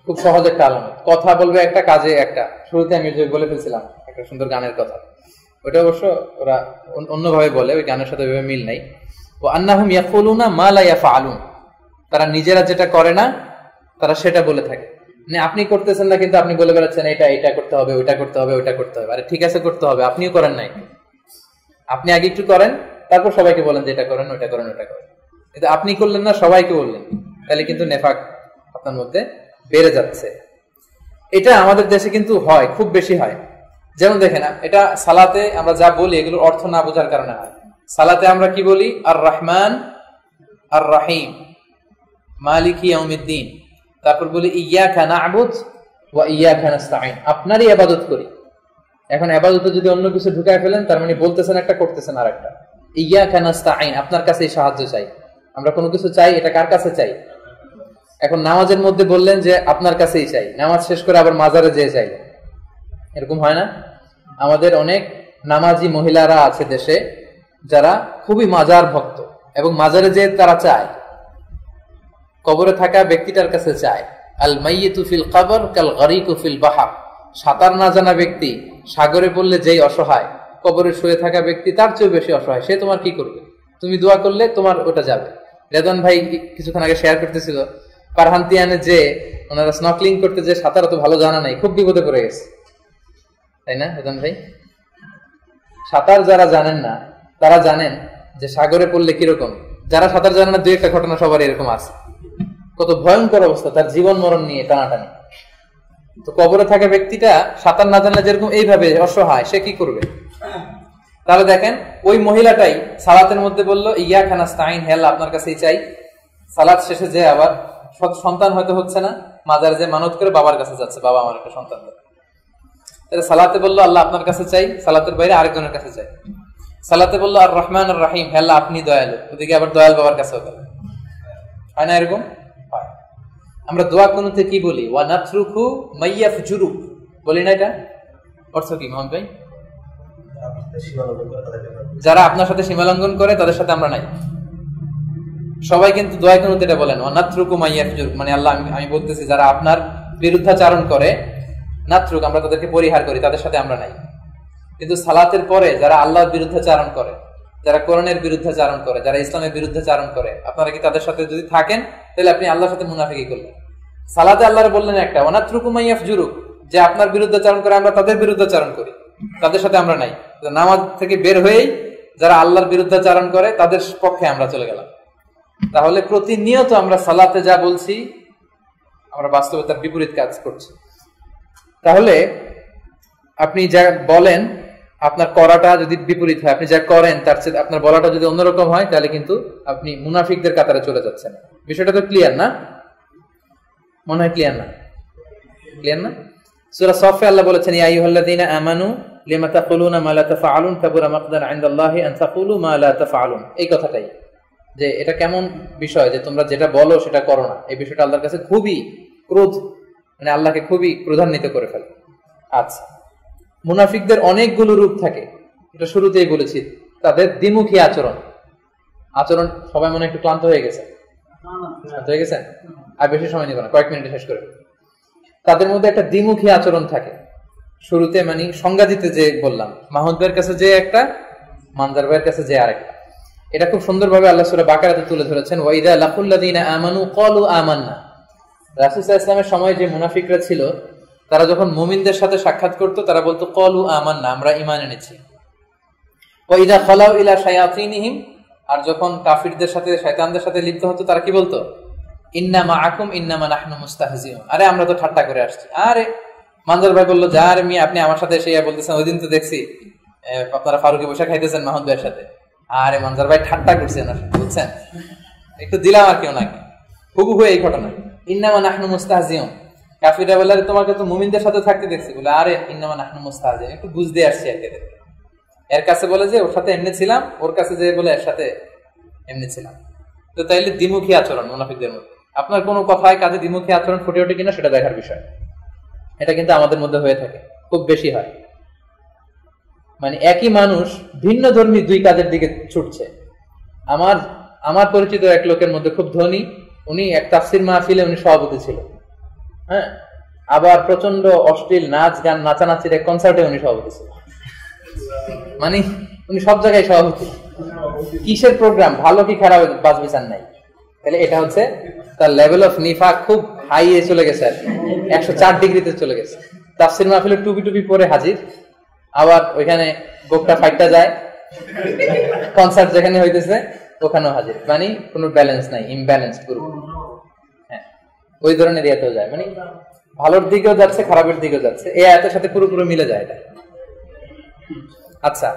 খুব সহজ একটা আলামত। কথা বলবে একটা, কাজে একটা। শুরুতে আমি যে বলে ফেলছিলাম একটা সুন্দর গানের কথা, ওটা অবশ্য ওরা অন্যভাবে বলে, ওই গানের সাথে ওইভাবে মিল নাই। ও আন্নাহুম ইয়াকুলুনা মা লা ইয়াফআলুন, তারা নিজেরা যেটা করে না তারা সেটা বলে থাকে। মানে আপনি করতেছেন না কিন্তু আপনি বলে বেড়াচ্ছেন এটা এটা করতে হবে, ওইটা করতে হবে, ওইটা করতে হবে। আরে ঠিক আছে, করতে হবে, আপনিও করেন নাই। আপনি আগে একটু করেন, তারপর সবাইকে বলেন যে এটা করেন, ওইটা করেন, ওইটা করেন। কিন্তু আপনি করলেন না, সবাইকে বললেন, তাহলে কিন্তু নেফাক আপনার মধ্যে বেড়ে যাচ্ছে। এটা আমাদের দেশে কিন্তু হয়, খুব বেশি হয়। যেমন দেখেন, এটা সালাতে আমরা যা বলি এগুলোর অর্থ না বোঝার কারণে হয়। সালাতে আমরা কি বলি? আর রহমান আর রাহিম মালিকি ইয়াউমিদ্দিন, তারপর বলি ইয়াকা না'বুদ ওয়া ইয়াকা নাস্তাঈন, আপনারই ইবাদত করি। এখন ইবাদতে যদি অন্য কিছু ঢুকায় ফেলেন, তার মানে বলতেছেন একটা, করতেছেন আরেকটা। ইয়াকা নাস্তাঈন, আপনার কাছেই সাহায্য চাই। আমরা কোনো কিছু চাই, এটা কার কাছে চাই? এখন নামাজের মধ্যে বললেন যে আপনার কাছেই চাই, নামাজ শেষ করে আবার মাজারে যেয়ে চাইলেন, এরকম হয় না? আমাদের অনেক নামাজি মহিলারা আছে দেশে যারা খুবই মাজার ভক্ত, এবং মাজারে যেয়ে তারা চায়, কবরে থাকা ব্যক্তিটার কাছে চায়। আল মাইয়িতু ফিল কবর কাল গরিকু ফিল বাহর, সাঁতার না জানা ব্যক্তি সাগরে পড়লে যেই অসহায়, কবরে শুয়ে থাকা ব্যক্তি তার চেয়েও বেশি অসহায়। সে তোমার কি করবে? তুমি দোয়া করলে তোমার ওটা যাবে। রেদন ভাই কিছুক্ষণ আগে শেয়ার করতেছিল, পারহান্তিয়ানে যে ওনারা স্নকলিং করতে যে সাঁতার তো ভালো জানা নাই, খুব বিপদে পড়ে গেছে, তাই না রেদন ভাই? সাঁতার যারা জানেন না তারা জানেন যে সাগরে পড়লে কিরকম। যারা সাঁতার জানে না, দুই একটা ঘটনা সবার এরকম আছে, কত ভয়ঙ্কর অবস্থা, তার জীবন মরণ নিয়ে টানাটানি। তো কবরে থাকা ব্যক্তিটা সাঁতার না জানলে যেরকম এইভাবে অসহায়, সে কি করবে? তাহলে দেখেন, ওই মহিলাটাই সালাতের মধ্যে বললো ইয়াকা নাস্তাঈন, হে আল্লাহ আপনার কাছেই চাই। সালাত শেষে যে আবার সন্তান হয়তো হচ্ছে না, মাজারে যে মানত করে বাবার কাছে যাচ্ছে, বাবা আমার একটা সন্তান দেয়। তাহলে সালাতে বললো আল্লাহ আপনার কাছে চাই, সালাতের বাইরে আরেকজনের কাছে চাই। সালাতে বললো আর রহমান আর রাহিম, হে আল্লাহ আপনি দয়ালু, ওদিকে আবার দয়াল বাবার কাছেও গেল। হয় না এরকম? হয়। আমরা দোয়া কুনুতে কি বলি? ওয়া নাতরুকু মাইয়াফজুরু বলি না? এটা অর্থ কি মোহন ভাই? যারা আপনার সাথে সীমালঙ্ঘন করে তাদের সাথে আমরা নাই। সবাই কিন্তু দোয়া কুনুতে এটা বলেন, ওয়া নাতরুকু মাইয়াফজুরু, মানে আল্লাহ আমি আমি বলতেছি যারা আপনার বিরুদ্ধাচারণ করে, নাতরুক আমরা তাদেরকে পরিহার করি, তাদের সাথে আমরা নাই। কিন্তু সালাতের পরে যারা আল্লাহর বিরুদ্ধাচারণ করে, যারা কোরআনের বিরুদ্ধাচারণ করে, যারা ইসলামের বিরুদ্ধাচারণ করে, আপনারা কি তাদের সাথে যদি থাকেন তাহলে আপনি আল্লাহর সাথে মুনাফিকি করলেন। সালাতে আল্লাহর বললেন একটা, ওয়ানাতরুকু মাইয়াফজুরু, যে আপনার বিরুদ্ধাচারণ করে আমরা তাদের বিরুদ্ধাচারণ করি, তাদের সাথে আমরা নাই। নামাজ থেকে বের হয়েই যারা আল্লাহর বিরুদ্ধাচারণ করে তাদের পক্ষে আমরা চলে গেলাম। তাহলে প্রতিনিয়ত আমরা সালাতে যা বলছি আমরা বাস্তবে তার বিপরীত কাজ করছি। তাহলে আপনি যা বলেন আপনার করাটা যদি বিপরীত হয়, আপনি যা করেন তার চেয়ে আপনার বলাটা যদি অন্যরকম হয়, তাহলে কিন্তু আপনি মুনাফিকদের কাতারে চলে যাচ্ছেন। বিষয়টা তো ক্লিয়ার না? মনে হয় ক্লিয়ার না? ক্লিয়ার না? সূরা সফে আল্লাহ বলেছেন, ইয়া আইয়ুহাল্লাযীনা আমানু লিমা তাকুলুনা মা লা তাফআলুন কাবুরা মাকদান ইনদাল্লাহি আন তাকুলু মা লা তাফআলুন। এই কথাটাই, যে এটা কেমন বিষয় যে তোমরা যেটা বলো সেটা করো না। এই বিষয়টা আল্লাহর কাছে খুবই ক্রোধ, মানে আল্লাহকে খুবই ক্রোধান্বিত করে ফেলে। আচ্ছা, মুনাফিকদের অনেকগুলো রূপ থাকে, এটা শুরুতেই বলেছি। তাদের দ্বিমুখী আচরণ, আচরণ সবাই মনে একটু ক্লান্ত হয়ে গেছে, ক্লান্ত হয়ে গেছেন? আর বেশি সময় নিব না, কয়েক মিনিটে শেষ করে। তাদের মধ্যে একটা দ্বিমুখী আচরণ থাকে। শুরুতে মানে সংজ্ঞা দিতে যে বললাম, মাহমুদ ভাইয়ের কাছে যে একটা, মানজার ভাইয়ের কাছে যে আরেকটা। এটা খুব সুন্দরভাবে আল্লাহ সূরা বাকারাতে তুলে ধরেছেন, ওয়া ইযা লাকুল্লাযীনা আমানু ক্বালু আমান্না। রাসূল সাল্লাল্লাহু আলাইহি ওয়াসাল্লামের সময় যে মুনাফিকরা ছিল, তারা যখন মুমিনদের সাথে সাক্ষাৎ করতো তারা বলতো ক্বালু আমান্না, আমরা ঈমান এনেছি। ওয়া ইযা খালাউ ইলা শায়াতিনহিম, আর যখন কাফিরদের সাথে শয়তানদের সাথে লিপ্ত হতো তারা কি বলতো? ইন্না মাআকুম ইন্নামা নাহনু মুস্তাহজিউন, আরে আমরা তো ঠাট্টা করে আসছি। আরে মানজার ভাই বললো, যা রে মিয়া আপনি আমার সাথে এসে বলতেছেন, ওই দিন তো দেখছি আপনারা ফারুকি বসে খাইতেছেন মাহমুদ ভাইয়ের সাথে। আরে মানজার ভাই ঠাট্টা করছেন, বুঝছেন? একটু দিলাম আর কি ওনাকে, হুবহু এই ঘটনা। ইন্নামা নাহনু মুস্তাহজিউন, কাফিররা বলে তোমাকে তো মুমিনদের সাথে থাকতে দেখছি, বলে আরে ইন্নামা নাহনু মুস্তাহজিউন, একটু বুঝতে আসছি আর কি। এর কাছে বলে যে ওর সাথে এমনি ছিলাম, ওর কাছে যে বলে এর সাথে এমনি ছিলাম। তো তাইলে দ্বিমুখী আচরণ মুনাফিকদের মধ্যে। আপনার কোনো কথায় কাজে দ্বিমুখী আচরণ ফুটে ওঠে কিনা সেটা দেখার বিষয়। এটা কিন্তু আমাদের মধ্যে হয়ে থাকে, খুব বেশি হয়। মানে একই মানুষ ভিন্ন ধর্মী দুই কাজের দিকে ছুটছে। আমার আমার পরিচিত এক লোকের মধ্যে খুব ধনী, উনি এক তাফসির মাহফিলে উনি সভাপতি ছিল। হ্যাঁ, আবার প্রচন্ড অশ্লীল নাচ গান নাচানাচির এক কনসার্টে উনি সভাপতি ছিলেন। মানে উনি সব জায়গায় সভাপতি। কিসের প্রোগ্রাম, ভালো কি খারাপ বাজ বিচার নাই। তাহলে এটা হচ্ছে তার লেভেল অফ নিফাক খুব হাই এ চলে গেছে, আর একশো চার ডিগ্রিতে চলে গেছে। তাফসির মাহফিলে টুপি টুপি পরে হাজির, আবার ওইখানে গোকটা ফাইটটা যায়, কনসার্ট যেখানে হইতেছে ওখানেও হাজির। মানে কোনো ব্যালেন্স নাই, ইমব্যালেন্স পুরো। হ্যাঁ, ওই ধরনের ইয়েতেও যায়, মানে ভালোর দিকেও যাচ্ছে খারাপের দিকেও যাচ্ছে। এই আয়াতের সাথে পুরোপুরি মিলে যায় এটা। আচ্ছা,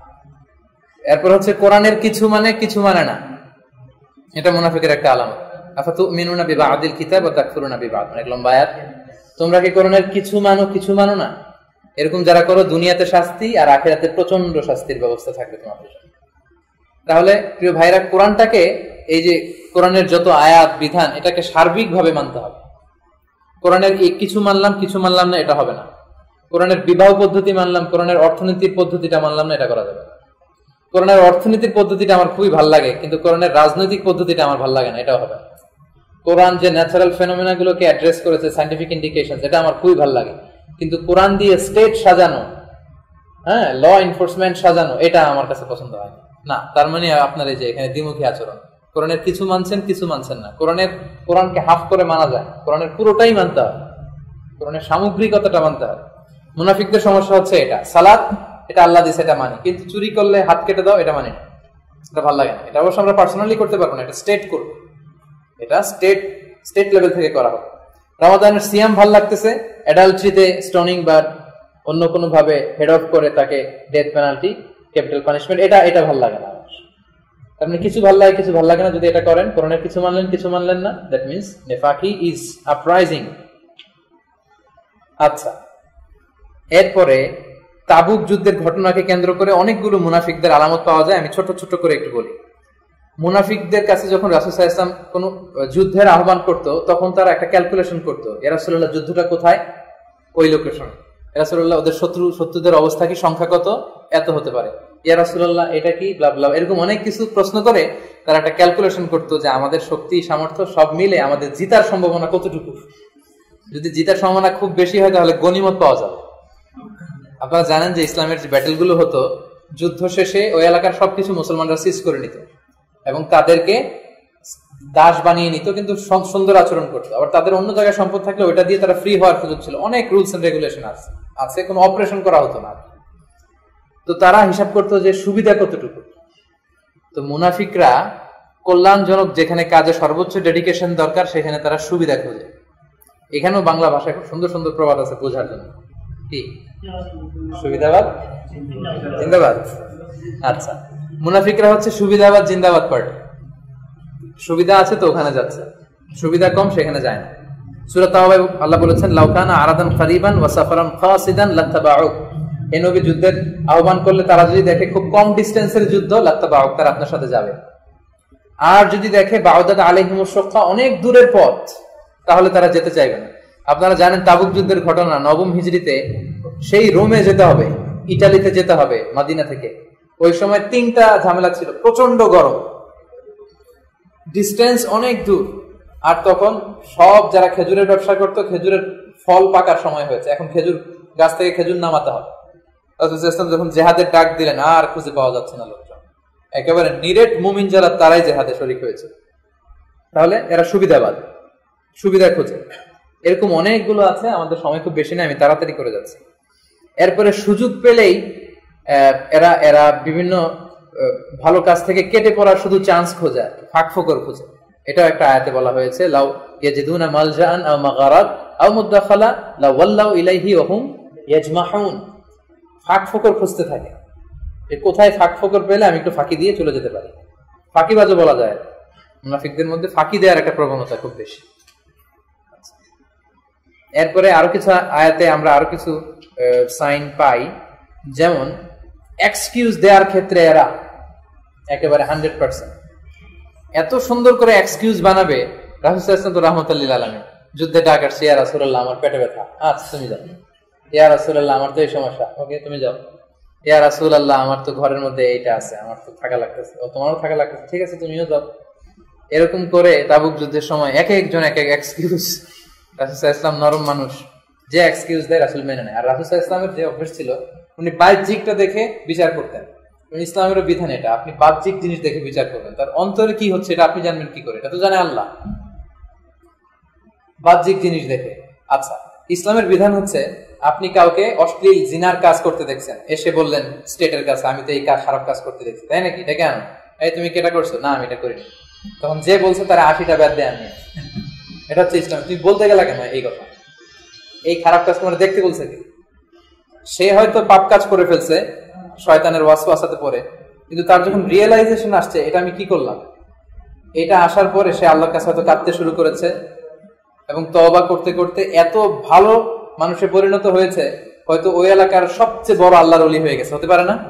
এরপর হচ্ছে কোরআনের কিছু মানে কিছু মানে না, এটা মুনাফিকের একটা আলামত। আফাতুমিনুনা বিবাদিল কিতাব ওয়া তাকফুরুনা বিবাদ, অনেক লম্বা আয়াত। তোমরা কি কোরআনের কিছু মানো কিছু মানো না? এরকম যারা করো দুনিয়াতে শাস্তি আর আখিরাতে প্রচন্ড শাস্তির ব্যবস্থা থাকবে তোমাদের জন্য। তাহলে প্রিয় ভাইরা, কোরআনটাকে, এই যে কোরআনের যত আয়াত বিধান, এটাকে সার্বিকভাবে মানতে হবে। কোরআনের কিছু মানলাম কিছু মানলাম না, এটা হবে না। কোরআনের বিবাহ পদ্ধতি মানলাম, কোরআনের অর্থনীতির পদ্ধতিটা মানলাম না, এটা করা যাবে না। কোরআনের অর্থনীতির পদ্ধতিটা আমার খুবই ভালো লাগে, কিন্তু কোরআনের রাজনৈতিক পদ্ধতিটা আমার ভালো লাগে না, এটাও হবে না। কোরআন যে ন্যাচারাল ফেনোমেনা গুলোকে অ্যাড্রেস করেছে, সাইন্টিফিক ইন্ডিকেশন, এটা আমার খুবই ভালো লাগে, কিন্তু কোরআন দিয়ে স্টেট সাজানো, হ্যাঁ, ল এনফোর্সমেন্ট সাজানো, এটা আমার কাছে পছন্দ হয় না। তার মানে আপনার এই যে এখানে দ্বিমুখী আচরণ, কোরআনের কিছু মানছেন কিছু মানছেন না। কোরআনের কোরআনকে হাফ করে মানা যায়, কোরআনের পুরোটাই মানতে হয়, কোরআনের সামগ্রিকতাটা মানতে হয়। মুনাফিকদের সমস্যা হচ্ছে এটা, সালাত এটা আল্লাহ দিছে এটা মানি, কিন্তু চুরি করলে হাত কেটে দাও এটা মানি না, এটা ভালো লাগে না। এটা অবশ্য আমরা পার্সোনালি করতে পারবো না, এটা স্টেট করবো, এটা স্টেট স্টেট লেভেল থেকে করা হবে। রমাদানের সিয়াম ভাল লাগতেছে, অ্যাডাল্ট্রিতে স্টোনিং বা অন্য কোনো ভাবে হেড অফ করে তাকে ডেথ পেনাল্টি, ক্যাপিটাল পানিশমেন্ট, এটা এটা ভাল লাগে না। আপনি কিছু ভাল লাগে কিছু ভাল লাগে না যদি এটা করেন, কোরআনের কিছু মানলেন কিছু মানলেন না, দ্যাট মিন্স নিফাকি ইজ আপরাইজিং। আচ্ছা, এরপরে তাবুক যুদ্ধের ঘটনাকে কেন্দ্র করে অনেকগুলো মুনাফিকদের আলামত পাওয়া যায়। আমি ছোট ছোট করে একটু বলি। মুনাফিকদের কাছে যখন রাসূল সাল্লাল্লাহু আলাইহি ওয়াসাল্লাম কোন যুদ্ধের আহ্বান করত, তখন তারা একটা ক্যালকুলেশন করতো, ইয়া রাসূলুল্লাহ যুদ্ধটা কোথায়, ওই লোকেশন। ইয়া রাসূলুল্লাহ ওদের শত্রু শত্রুদের অবস্থা কি, সংখ্যা কত, এত হতে পারে, ইয়া রাসূলুল্লাহ এটা কি, ব্লা ব্লা, এরকম অনেক কিছু প্রশ্ন করে তারা একটা ক্যালকুলেশন করতো যে আমাদের শক্তি সামর্থ্য সব মিলে আমাদের জিতার সম্ভাবনা কতটুকু। যদি জিতার সম্ভাবনা খুব বেশি হয় তাহলে গনিমত পাওয়া যাবে। আপনারা জানেন যে ইসলামের যে ব্যাটেল গুলো হতো, যুদ্ধ শেষে ওই এলাকার সবকিছু মুসলমানরা সিজ করে নিত এবং তাদেরকে দাস বানিয়ে নিত, কিন্তু সুন্দর আচরণ করতো। আবার তাদের অন্য জায়গায় সম্পদ থাকলে ওইটা দিয়ে তারা ফ্রি হওয়ার সুযোগ ছিল। অনেক রুলস এন্ড রেগুলেশন আছে আছে কোনো অপারেশন করা হতো না। তো তারা হিসাব করতো যে সুবিধা কতটুকু। তো মুনাফিকরা কল্যাণজনক যেখানে কাজে সর্বোচ্চ ডেডিকেশন দরকার সেখানে তারা সুবিধা খোঁজে। এখানেও বাংলা ভাষায় খুব সুন্দর সুন্দর প্রবাদ আছে বোঝার জন্য। কি সুবিধাবাদ জিন্দাবাদ? আচ্ছা, মুনাফিকরা হচ্ছে সুবিধাবাদ জিন্দাবাদ পার্টি। সুবিধা আছে তো ওখানে যাচ্ছে, সুবিধা কম সেখানে যায় না। সূরা তাওবা আল্লাহ বলেছেন, লাউ কানা আরাদান কারিবান ওয়া সাফারান কাসিদান লাত্তাবাউক। এই নবী যুদ্ধের আহ্বান করলে তারা যদি দেখে খুব কম ডিসটেন্সের যুদ্ধ, লাত্তাবাউক, তারা আপনার সাথে যাবে। আর যদি দেখে বাউদাত আলাইহিমুশ শাক্কা, অনেক দূরের পথ, তাহলে তারা যেতে চাইবে না। আপনারা জানেন তাবুক যুদ্ধের ঘটনা, নবম হিজরিতে সেই রোমে যেতে হবে, ইটালিতে যেতে হবে মদিনা থেকে। ওই সময় তিনটা ঝামেলা ছিল, প্রচন্ড গরম, ডিস্টেন্স অনেক দূর, আর তখন সব যারা খেজুরের ব্যবসা করতো খেজুরের ফল পাকার সময় হয়েছে, এখন খেজুর গাছ থেকে খেজুর নামাতে হবে। যখন জেহাদের ডাক দিলেন আর খুঁজে পাওয়া যাচ্ছে না লোকজন, একেবারে নিরেট মুমিন যারা তারাই জেহাদে শরীক হয়েছে। তাহলে এরা সুবিধাবাদ, সুবিধা খোঁজে। এরকম অনেকগুলো আছে, আমাদের সময় খুব বেশি নেই, আমি তাড়াতাড়ি করে যাচ্ছি। এরপরে সুযোগ পেলেই এরা এরা বিভিন্ন ভালো কাজ থেকে কেটে পড়ার শুধু চান্স খোঁজে, ফাঁক ফোকর খোঁজে। এটাও একটা আয়াতে বলা হয়েছে, লাউ ইয়াজিদুনা মালজাআন আও মাগারাত আও মুদাখালা লাউ ওয়াল্লাউ ইলাইহি ওয়া হুম ইয়াজমাহুন। ফাঁক ফোকর খুঁজতে থাকে, যে কোথায় ফাঁক ফোকর পেলে আমি একটু ফাঁকি দিয়ে চলে যেতে পারি। ফাঁকিবাজও বলা যায়, মুনাফিকদের মধ্যে ফাঁকি দেওয়ার একটা প্রবণতা খুব বেশি। এরপরে আরো কিছু আয়াতে আমরা আরো কিছু সাইন পাই, যেমন এক্সকিউজ দেওয়ার ক্ষেত্রে এরা একেবারে হান্ড্রেড পার্সেন্ট এত সুন্দর করে এক্সকিউজ বানাবে। রাসূল সাল্লাল্লাহু আলাইহি ওয়াসাল্লাম রাহমাতুল্লিল আলামিন যুদ্ধে ডাক আসছে, ইয়া রাসূলুল্লাহ আমার পেটে ব্যথা, আচ্ছা তুমি যাও। ইয়া রাসূলুল্লাহ আমার তো এই সমস্যা, ওকে তুমি যাও। ইয়া রাসূলুল্লাহ আমার তো ঘরের মধ্যে এইটা আছে, আমার তো থাকা লাগতেছে, ও তোমারও থাকা লাগতেছে, ঠিক আছে তুমিও যাও। এরকম করে তাবুক যুদ্ধের সময় এক একজন এক এক এক্সকিউজ রাসূল সাল্লাল্লাহু আলাইহি ওয়াসাল্লাম নরম মানুষ, যে এক্সকিউজ দেয় রাসূল মেনে নেয়। আর রাসূল সাল্লাল্লাহু আলাইহি ওয়াসাল্লামের যে অভ্যাস ছিল, উনি বাহ্যিকটা দেখে বিচার করতেন। ইসলামের বিধান এটা, আপনি বাহ্যিক জিনিস দেখে বিচার করবেন, তার অন্তরে কি হচ্ছে এটা আপনি জানবেন কি করে? এটা তো জানে আল্লাহ। বাহ্যিক জিনিস দেখে। আচ্ছা, ইসলামের বিধান হচ্ছে আপনি কাউকে অশ্লীল জিনার কাজ করতে দেখছেন, এসে বললেন স্টেটের কাছে আমি তো এই কাজ খারাপ কাজ করতে দেখছি, তাই নাকি? এটা কেন? এই তুমি কেটা করছো? না আমি এটা করিনি। তখন যে বলছে তারা আশিটা ব্যাদ দেয় আমি। এটা হচ্ছে ইসলাম। তুমি বলতে গেলা কেন এই কথা? এই খারাপ কাজ তোমার দেখতে বলছে কি? সে হয়তো পাপ কাজ করে ফেলছে শয়তানের ওয়াসওয়াসাতে পড়ে, কিন্তু তার যখন রিয়েলাইজেশন আসছে এটা আমি কি করলাম, এটা আসার পরে সে আল্লাহর কাছে হয়তো কাঁদতে শুরু করেছে এবং তওবা করতে করতে এত ভালো মানুষে পরিণত হয়েছে, হয়তো ওই এলাকার সবচেয়ে বড় আল্লাহর ওলি হয়ে গেছে। হতে পারে না?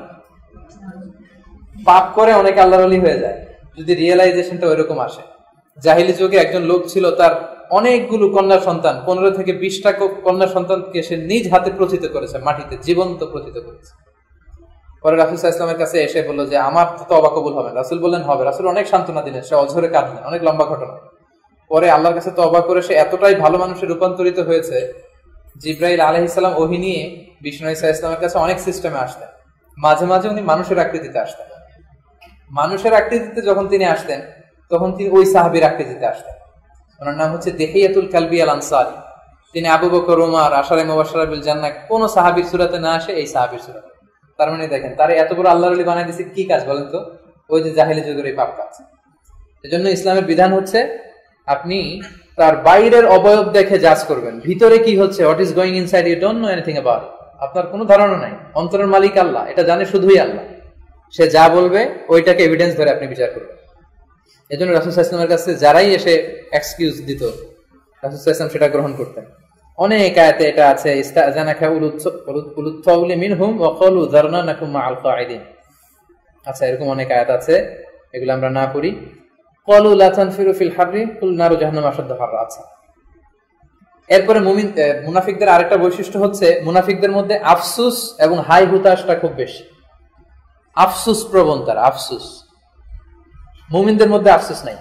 পাপ করে অনেক আল্লাহর ওলি হয়ে যায় যদি রিয়েলাইজেশনটা ওইরকম আসে। জাহিলি যুগে একজন লোক ছিল, তার অনেকগুলো কন্যা সন্তান, পনেরো থেকে বিশটা কন্যা সন্তানকে সে নিজ হাতে প্রচিত করেছে, মাটিতে জীবন্ত প্রচিত করেছে। পরে রাসূল সাল্লাল্লাহু আলাইহি ওয়াসাল্লামের কাছে এসে বলল যে আমার তো তওবা কবুল হবে। রাসূল বললেন হবে। রাসূল অনেক সান্ত্বনা দিলেন, সে অঝরে কাঁদলেন, অনেক লম্বা ঘটনা। পরে আল্লাহর কাছে তওবা করে সে এতটাই ভালো মানুষে রূপান্তরিত হয়েছে, জিবরাইল আলাইহিস সালাম ওহী নিয়ে বিষ্ণু সাল্লাল্লাহু আলাইহি ওয়াসাল্লামের কাছে অনেক সিস্টেমে আসতেন। মাঝে মাঝে উনি মানুষের আকৃতিতে আসতেন। মানুষের আকৃতিতে যখন তিনি আসতেন তখন তিনি ওই সাহাবীর আকৃতিতে আসতেন। ওনার নাম হচ্ছে দিহিয়াতুল কালবি আল আনসারী। তিনি আবু বকর, ওমর, আশারে মুবাশশারা বিল জান্নাহ কোন সাহাবীর সূরাতে না আসে, এই সাহাবীর সূরাতে। তার মানে দেখেন তারে এত বড় আল্লাহর ওলি বানাই দিয়েছে কি কাজ বলেন তো? ওই যে জাহেলি যুগের এই পাপ কাজ। এজন্য ইসলামের বিধান হচ্ছে আপনি তার বাইরের অবয়ব দেখে জাজ করবেন, ভিতরে কি হচ্ছে, what is going inside, you don't know anything about it. আপনার কোনো ধারণা নাই। অন্তরের মালিক আল্লাহ, এটা জানে শুধুই আল্লাহ। সে যা বলবে ওইটাকে এভিডেন্স ধরে আপনি বিচার করবেন। এজন্য রাসূল সাল্লাল্লাহু আলাইহি ওয়াসাল্লামের কাছে যারাই এসে এক্সকিউজ দিত, রাসূল সাল্লাল্লাহু আলাইহি ওয়াসাল্লাম সেটা গ্রহণ করতেন। অনেক আয়াতে এটা আছে, ইস্তাজানাকা উলুত তাউলি মিনহুম ওয়া ক্বালু যারনা নাকুম মাআল কাঈদিন। আচ্ছা, এরকম অনেক আয়াত আছে, এগুলো আমরা না পড়ি। ক্বালু লা তানফিরু ফিল হাররি কুল নারু জাহান্নাম আশাদ্দু হাররা। আচ্ছা, এরপরে মুমিন মুনাফিকদের আরেকটা বৈশিষ্ট্য হচ্ছে মুনাফিকদের মধ্যে আফসুস এবং হাই হুতাশটা খুব বেশি। আফসুস প্রবণ তারা, আফসুস। মুমিনদের মধ্যে আফসোস নাই,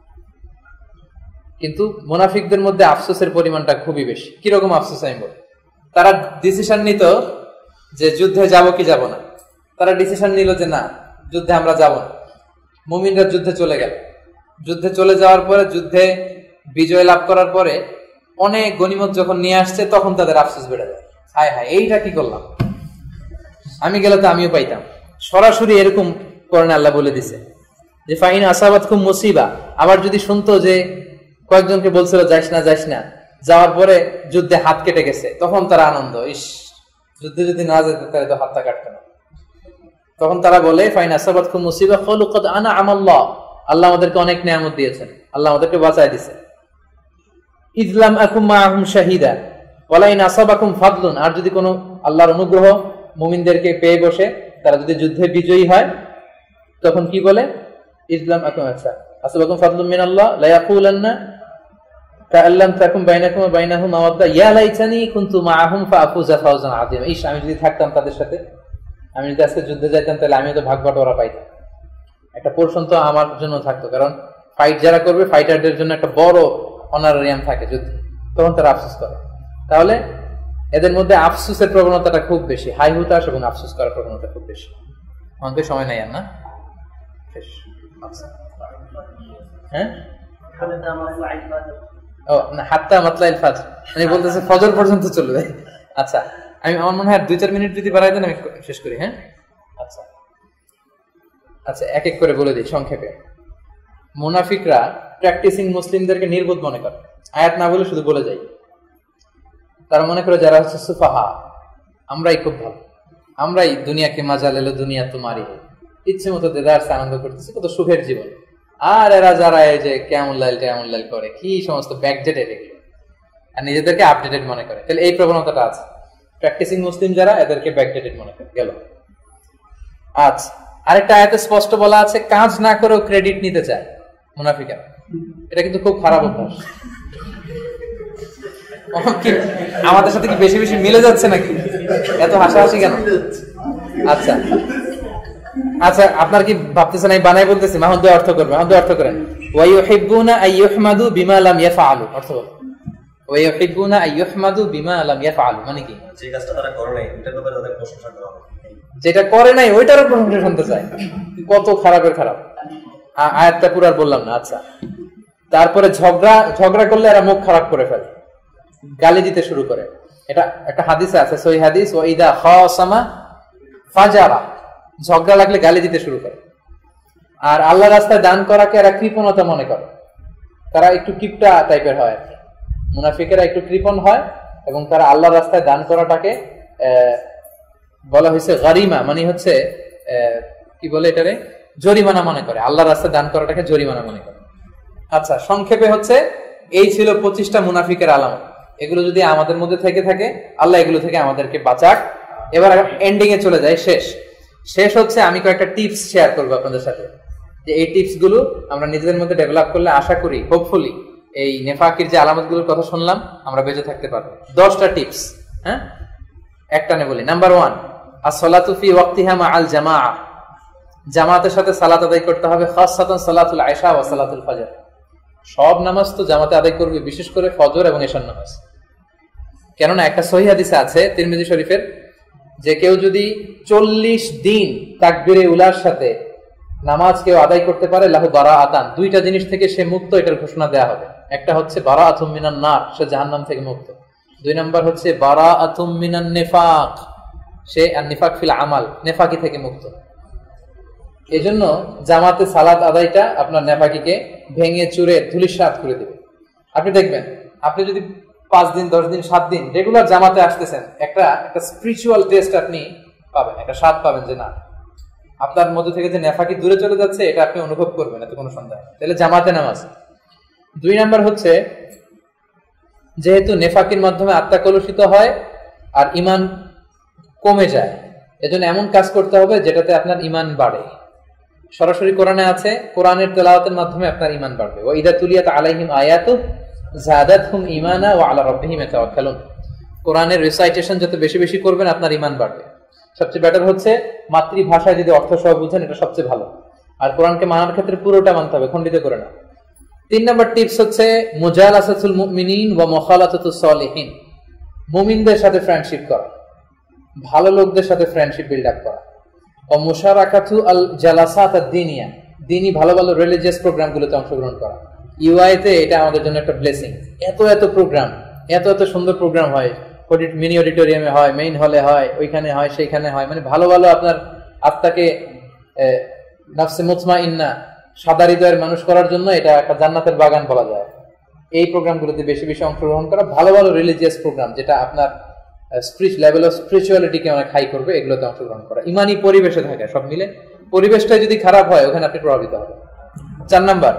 কিন্তু মুনাফিকদের মধ্যে আফসোসের পরিমাণটা খুবই বেশি। কিরকম আফসোস আমি বলি? তারা ডিসিশন নিত যে যুদ্ধে যাব কি যাব না, তারা ডিসিশন নিল যে না যুদ্ধে আমরা যাব না। মুমিনরা যুদ্ধে চলে গেল, যুদ্ধে চলে যাওয়ার পরে যুদ্ধে বিজয় লাভ করার পরে অনেক গনিমত যখন নিয়ে আসছে তখন তাদের আফসোস বেড়ে যায়, হায় হায় এইটা কি করলাম, আমি গেলে তো আমিও পাইতাম। সরাসরি এরকম করেন আল্লাহ বলে দিছে যে ফাইন আসাবাতকুম মুসিবা। আবার যদি শুনতো যে কয়েকজনকে বলছিল যাইস না যাইস না, যাওয়ার পরে যুদ্ধে হাত কেটে গেছে, তখন তারা আনন্দ, ইস যুদ্ধে যদি না যেত তাহলে তো হাতটা কাটতো না। তখন তারা বলে ফাইন আসাবাতকুম মুসিবা ক্বালু ক্বাদ আনআম আল্লাহ, আল্লাহ আমাদেরকে অনেক নিয়ামত দিয়েছেন, আল্লাহ আমাদেরকে বাঁচায় দিয়েছে। ইজলাম আকুম মাআহুম শাহিদা ওয়ালা ইন আসাবাকুম ফাদলুন, আর যদি কোনো আল্লাহর অনুগ্রহ মুমিনদেরকে পেয়ে বসে তারা যদি যুদ্ধে বিজয়ী হয় তখন কি বলে? ইসলাম আকুম আচ্ছা আসাবাকুম ফাদলুম মিনাল্লাহ লা ইয়াকুলান্না কাআল্লাম তাকুম বাইনাকুম ওয়া বাইনাহুম মাওয়াদ্দা ইয়া লাইতানি কুনতু মাআহুম ফাআফুজা ফাওজান আযীমা। ইস আমি যদি থাকতাম তাদের সাথে, আমি যদি আজকে যুদ্ধে যাইতাম তাহলে আমিও তো ভাগ বাটোয়ারা পাইতাম, একটা পোরশন তো আমার জন্য থাকতো। কারণ ফাইট যারা করবে ফাইটারদের জন্য একটা বড় অনারারিয়াম থাকে যুদ্ধে, তখন তারা আফসোস করে। তাহলে এদের মধ্যে আফসোসের প্রবণতাটা খুব বেশি, হাই হুতাশ এবং আফসোস করার প্রবণতা খুব বেশি। আমাদের সময় নাই আর না, হ্যাঁ ও না হাত্তা মাতলাইল ফাজর, আমি বলতেছি ফজর পর্যন্ত চলবে। আচ্ছা আমি আমার মনে হয় দুই চার মিনিট যদি বাড়াই দেন আমি শেষ করি। হ্যাঁ আচ্ছা আচ্ছা এক এক করে বলে দিই সংক্ষেপে। মুনাফিকরা প্র্যাকটিসিং মুসলিমদেরকে নির্বোধ মনে করে, আয়াত না বলে শুধু বলে যায়। তারা মনে করে যারা হচ্ছে সুফাহা, আমরাই খুব ভালো, আমরাই দুনিয়াকে মাজাল এলো দুনিয়া তোমারই, ইচ্ছে মতো দেদারসে আনন্দ করতেছে, কত সুখের জীবন। আর এরা যারা এই যে কেমন লাইল কেমন লাইল করে কি সমস্ত ব্যাকডেটেড এগুলো, আর নিজেদেরকে আপডেটেড মনে করে। তাহলে এই প্রবণতাটা আছে প্র্যাকটিসিং মুসলিম যারা, এদেরকে ব্যাকডেটেড মনে করে গেল। আচ্ছা আরেকটা আয়াতে স্পষ্ট বলা আছে কাজ না করেও ক্রেডিট নিতে চায় মুনাফিকেরা। এটা কিন্তু খুব খারাপ অভ্যাস। আমাদের সাথে কি বেশি বেশি মিলে যাচ্ছে নাকি? এত হাসাহাসি কেন? আচ্ছা আচ্ছা আপনার কি ভাবতেছেন আমি বানাই বলতেছি? মাহুদ অর্থ করবে, মাহুদ অর্থ করেন। ওয়া ইউহিব্বুনা আইয়ুহমাদু বিমা লাম ইয়াফআলু, অর্থ বল। ওয়া ইউহিব্বুনা আইয়ুহমাদু বিমা লাম ইয়াফআলু, মানে কি যে কাজটা তারা করে নাই ওটার ব্যাপারে তাদের প্রশংসা করা হবে, যেটা করে নাই ওইটারও প্রশংসা শুনতে চায়। কত খারাপের খারাপ। আ- আয়াতটা পুরো আর বললাম না। আচ্ছা, তারপরে ঝগড়া ঝগড়া করলে এরা মুখ খারাপ করে ফেলে, গালি দিতে শুরু করে। এটা একটা হাদিসে আছে, সহিহ হাদিস, ওয়া ইদা খাসামা ফাজারা, ঝগড়া লাগলে গালি দিতে শুরু করে। আর আল্লাহ রাস্তায় দান করাকে এরা কৃপণতা মনে করে, তারা একটু কিপটা টাইপের হয় আর কি। মুনাফিকেরা একটু কৃপণ হয় এবং তারা আল্লাহ রাস্তায় দান করাটাকে আহ, বলা হয়েছে গরিমা, মানে হচ্ছে আহ, কি বলে এটারে, জরিমানা মনে করে। আল্লাহ রাস্তায় দান করাটাকে জরিমানা মনে করে। আচ্ছা, সংক্ষেপে হচ্ছে এই ছিল পঁচিশটা মুনাফিকের আলামত। এগুলো যদি আমাদের মধ্যে থেকে থাকে, আল্লাহ এগুলো থেকে আমাদেরকে বাঁচাক। এবার এন্ডিং এ চলে যায়। শেষ শেষ হচ্ছে আমি কয়েকটা টিপস শেয়ার করবো আপনাদের সাথে, যে এই টিপস গুলো আমরা নিজেদের মধ্যে ডেভেলপ করলে আশা করি হোপফুলি এই নেফাকির যে আলামত গুলোর কথা শুনলাম আমরা বেঁচে থাকতে পারবো। দশটা টিপস, হ্যাঁ, একটানে বলি। Number one, as-salatu fi waqtiha ma'al জামাআহ, জামাতের সাথে সালাত আদায় করতে হবে। খাসসাতান সালাতুল ইশা ওয়া সালাতুল ফজর, সব নামাজ তো জামাতে আদায় করবে, বিশেষ করে ফজর এবং এশার নামাজ। কেননা একটা সহিহ হাদিসে আছে তিরমিজি শরীফের, যে কেউ যদি চল্লিশ দিন তাকবীরে উলার সাথে নামাজ কেউ আদায় করতে পারে, লাহু বারাআতান, দুইটা জিনিস থেকে সে মুক্ত, এটার ঘোষণা দেয়া হবে। একটা হচ্ছে বারাআতুম মিনান নার, সে জাহান্নাম থেকে মুক্ত। দুই নাম্বার হচ্ছে বারাআতুম মিনান নিফাক, সে আর নিফাক ফিল আমাল, নেফাকি থেকে মুক্ত। এজন্য জামাতে সালাত আদায়টা আপনার নেফাকিকে ভেঙে চুরে ধুলিসাৎ করে দেবে। আপনি দেখবেন, আপনি যদি পাঁচ দিন দশ দিন সাত দিন রেগুলার জামাতে আসতেছেন, একটা একটা স্পিরিচুয়াল টেস্ট আপনি পাবেন, একটা স্বাদ পাবেন যে না, আপনার মধ্যে থেকে যে নেফাকি দূরে চলে যাচ্ছে, এটা আপনি অনুভব করবেন, এতে কোনো সন্দেহ নেই। তাহলে জামাতে নামাজ। দুই নাম্বার হচ্ছে, যেহেতু নেফাকির মাধ্যমে আত্মা কলুষিত হয় আর ইমান কমে যায়, এজন্য এমন কাজ করতে হবে যেটাতে আপনার ইমান বাড়ে। সরাসরি কোরআনে আছে, কোরআনের তেলাওয়াতের মাধ্যমে আপনার ইমান বাড়বে। ওয়া ইযা তুলিয়াত আলাইহিম আয়াতু যাদাতহুম ঈমানা ওয়া আলা রাব্বিহিম ইয়াতাওয়াক্কালুন, কোরআনের রিসাইটেশন যত বেশি বেশি করবেন আপনার ইমান বাড়বে। সবচেয়ে বেটার হচ্ছে মাতৃভাষায় যদি অর্থ সহ বুঝেন, এটা সবচেয়ে ভালো। আর কোরআনকে মানার ক্ষেত্রে পুরোটা মানতে হবে, খণ্ডিত করে না। তিন নম্বর টিপস হচ্ছে মুজালাসাতুল মুমিনিন ওয়া মুখালাতাতুস সালিহিন, মুমিনদের সাথে ফ্রেন্ডশিপ করা, ভালো লোকদের সাথে ফ্রেন্ডশিপ বিল্ড আপ করা। ও মুশারাকাতু আল জালাসাত আদ-দীনিয়া, দ্বীনি ভালো ভালো রিলিজিয়াস প্রোগ্রামগুলোতে অংশগ্রহণ করা। ইউআইতে এটা আমাদের জন্য একটা ব্লেসিং। এত এত প্রোগ্রাম, এত এত সুন্দর প্রোগ্রাম হয়, মিনি অডিটোরিয়ামে হয়, মেইন হলে হয়, ওইখানে হয়, সেইখানে হয়, মানে ভালো ভালো আপনার আত্মাকে নাফসে মুতমাইন্না, সাদা হৃদয়ের মানুষ করার জন্য এটা একটা জান্নাতের বাগান বলা যায়। এই প্রোগ্রামগুলোতে বেশি বেশি অংশগ্রহণ করা, ভালো ভালো রিলিজিয়াস প্রোগ্রাম যেটা আপনার লেভেল অফ স্পিরিচুয়ালিটিকে অনেক হাই করবে, এগুলোতে অংশগ্রহণ করা। ইমানি পরিবেশে থাকে, সব মিলে। পরিবেশটা যদি খারাপ হয়, ওখানে আপনি প্রভাবিত হবেন। চার নাম্বার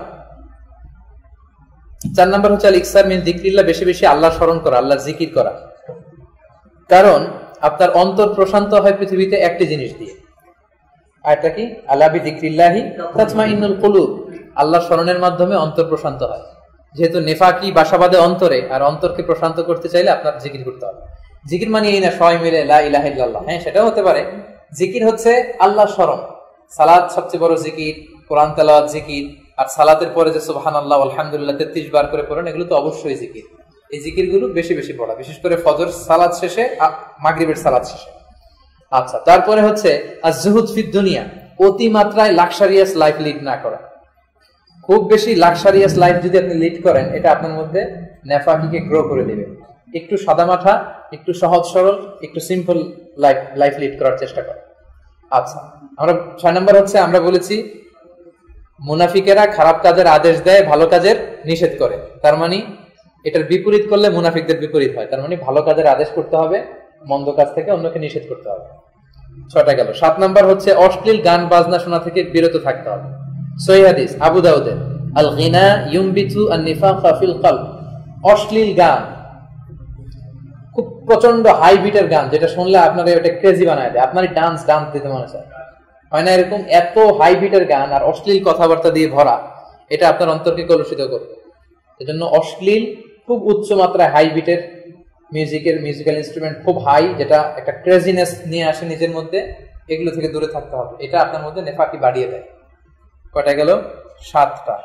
চার নাম্বার হচ্ছে আল ইকসার মিন যিকরিল্লাহ, বেশি বেশি আল্লাহ স্মরণ করা, আল্লাহ জিকির করা। কারণ আপনার অন্তর প্রশান্ত হয় পৃথিবীতে একটি জিনিস দিয়ে। আয়াতটা কি? আলা বিযিকরিল্লাহি তাতমাইন্নুল কুলুব, আল্লাহ স্মরণের মাধ্যমে অন্তর প্রশান্ত হয়। যেহেতু নেফাকি বাসাবাদে অন্তরে, আর অন্তরকে প্রশান্ত করতে চাইলে আপনার জিকির করতে হবে। জিকির মানে এই না সবাই মিলে লা ইলাহা ইল্লাল্লাহ, হ্যাঁ সেটাও হতে পারে। জিকির হচ্ছে আল্লাহ স্মরণ। সালাত সবচেয়ে বড় জিকির, কোরআন তেলাওয়াত জিকির, আর সালাতের পরে যে সুবহানাল্লাহ আলহামদুলিল্লাহ তেত্রিশ বার করে পড়েন, এগুলো তো অবশ্যই জিকির। এই জিকির গুলো বেশি বেশি পড়া, বিশেষ করে ফজর সালাত শেষে, মাগরিবের সালাত শেষে। আচ্ছা, তারপরে হচ্ছে আজ-জুহুদ ফিদ দুনিয়া, অতিমাত্রায় লাক্সারিয়াস লাইফ লিড না করা। খুব বেশি লাক্সারিয়াস লাইফ যদি আপনি লিড করেন, এটা আপনার মধ্যে নেফাকিকে গ্রো করে দিবে। একটু সাদামাঠা, একটু সহজ সরল, একটু সিম্পল লাইফ লাইফ লিড করার চেষ্টা করেন। আচ্ছা, আমরা ছয় নম্বর হচ্ছে, আমরা বলেছি মুনাফিকেরা খারাপ কাজের আদেশ দেয়, ভালো কাজের নিষেধ করে। তার মানে এটার বিপরীত করলে মুনাফিকদের বিপরীত হয়। তার মানে ভালো কাজের আদেশ করতে হবে, মন্দ কাজ থেকে অন্যকে নিষেধ করতে হবে। ছয়টা গেল। সাত নাম্বার হচ্ছে অশ্লীল গান বাজনা শোনা থেকে বিরত থাকতে হবে। সহিহ হাদিস আবু দাউদের, আল গিনা ইউমবিতু আন-নিফাকা ফিল কলব, অশ্লীল গান, খুব প্রচন্ড হাই বিটের গান, যেটা শুনলে আপনার এটা ক্রেজি বানায় দেয়, আপনারই ডান্স ডান্স দিতে মনে চায়, হয় না এরকম? এত হাই বিটের গান আর অশ্লীল কথাবার্তা দিয়ে ভরা, এটা আপনার অন্তরকে কলুষিত করবে। এজন্য অশ্লীল, খুব উচ্চ মাত্রায় হাই বিটের মিউজিকের মিউজিক্যাল ইনস্ট্রুমেন্ট খুব হাই, যেটা একটা ক্রেজিনেস নিয়ে আসে নিজের মধ্যে, এগুলো থেকে দূরে থাকতে হবে। এটা আপনার মধ্যে নেফাকি বাড়িয়ে দেয়। কয়টা গেল? সাতটা।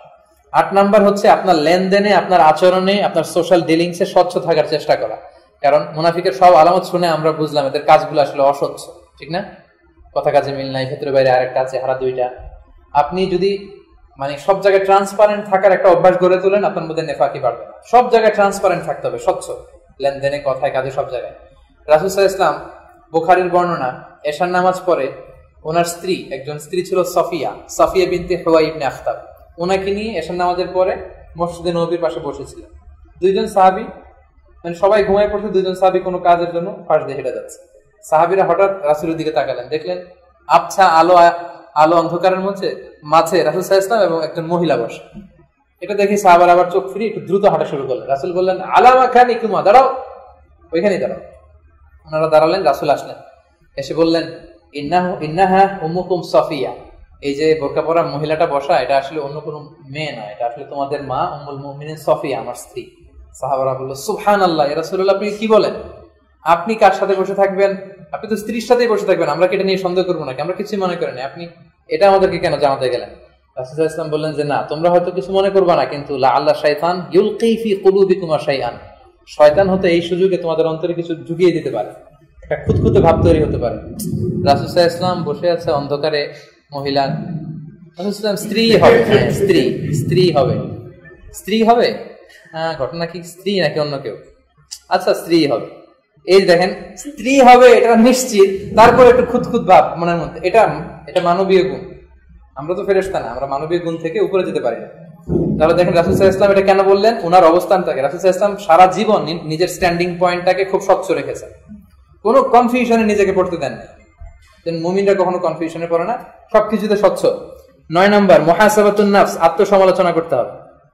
আট নাম্বার হচ্ছে আপনার লেনদেনে, আপনার আচরণে, আপনার সোশ্যাল ডিলিংসে স্বচ্ছ থাকার চেষ্টা করা। কারণ মুনাফিকের সব আলামত শুনে আমরা বুঝলাম এদের কাজগুলো আসলে অস্বচ্ছ, ঠিক না? কথা কাজে মিল নাই, ভেতরে বাইরে আরেকটা আছে, হারা দুইটা। আপনি যদি মানে সব জায়গায় ট্রান্সপারেন্ট থাকার একটা অভ্যাস গড়ে তোলেন, আপনার মধ্যে নেফাকি বাড়বে না। সব জায়গায় ট্রান্সপারেন্ট থাকতে হবে, স্বচ্ছ, লেনদেনে, কথায়, কাজে, সব জায়গায়। রাসূল সাল্লাল্লাহু আলাইহি ওয়াসাল্লাম বুখারীর বর্ণনা, এশার নামাজ পরে ওনার স্ত্রী, একজন স্ত্রী ছিল সফিয়া, সফিয়া বিনতে হুয়াই ইবনে আখতাব, ওনাকে নিয়ে এশার নামাজের পরে মসজিদে নববীর পাশে বসেছিলেন। দুইজন সাহাবী, মানে সবাই ঘুমায় পড়ছে, দুইজন সাহাবী কোনো কাজের জন্য পাশ দিয়ে হেঁটে যাচ্ছে। সাহাবীরা হঠাৎ রাসূলের দিকে তাকালেন, দেখলেন আবছা আলো আলো অন্ধকারের মধ্যে মাঝে রাসূল সাল্লাল্লাহু আলাইহি ওয়াসাল্লাম এবং একজন মহিলা বসে। এটা দেখে সাহাবারা আবার চোখ ফিরিয়ে একটু দ্রুত হাঁটা শুরু করলেন। রাসূল বললেন, আলা মাকানিকুমা, দাঁড়াও, ওইখানেই দাঁড়াও। ওনারা দাঁড়ালেন, রাসূল আসলেন, এসে বললেন, ইন্নাহু ইন্নাহা উম্মুকুম সফিয়া, এই যে বোরকা পরা মহিলাটা বসা, এটা আসলে অন্য কোনো মেয়ে নয়, এটা আসলে তোমাদের মা উম্মুল মুমিনিন সফিয়া, আমার স্ত্রী। সাহাবারা বলল, সুবহানাল্লাহ, ইয়া রাসূলুল্লাহ, আপনি কি বলেন? আপনি কার সাথে বসে থাকবেন? আপনি তো স্ত্রীর সাথেই বসে থাকবেন, আমরা কি এটা নিয়ে সন্দেহ করবো নাকি? আমরা কিছুই মনে করি না, আপনি এটা আমাদেরকে কেন জানাতে গেলেন? রাসূল সাল্লাল্লাহু আলাইহি ওয়াসাল্লাম বললেন যে না, তোমরা হয়তো কিছু মনে করবা না, কিন্তু লাআল্লা শাইতান ইউলকি ফি কুলুবিকুম শাইআন, শয়তান হতে এই সুযোগে তোমাদের অন্তরে কিছু ঢুকিয়ে দিতে পারে, একটা খুঁতখুঁতে ভাব তৈরি হতে পারে। রাসূল সাল্লাল্লাহু আলাইহি ওয়াসাল্লাম বসে আছে অন্ধকারে, মহিলা, রাসূল সাল্লাল্লাহু আলাইহি ওয়াসাল্লাম স্ত্রী হবে, হ্যাঁ স্ত্রী, স্ত্রী হবে, স্ত্রী হবে, হ্যাঁ ঘটনা কি স্ত্রী নাকি অন্য কেউ? আচ্ছা স্ত্রী হবে, এই দেখেন স্ত্রী হবে এটা নিশ্চিত, তারপর একটু খুঁতখুঁত ভাব মনের মধ্যে, এটা এটা মানবীয় গুণ। আমরা তো ফেরেশতা না, আমরা মানবীয় গুণ থেকে উপরে যেতে পারি না। তাহলে দেখেন রাসূল সাল্লাল্লাহু আলাইহি ওয়াসাল্লাম এটা কেন বললেন? ওনার অবস্থানটাকে, রাসূল সাল্লাল্লাহু আলাইহি ওয়াসাল্লাম সারা জীবন নিজের স্ট্যান্ডিং পয়েন্টটাকে খুব স্বচ্ছ রেখেছেন, কোনো কনফিউশনে নিজেকে পড়তে দেন না। মুমিনরা কখনো কনফিউশনে পড়ে না, সবকিছুতে স্বচ্ছ। নয় নম্বর, মুহাসাবাতুন নাফস, আত্মসমালোচনা করতে হবে।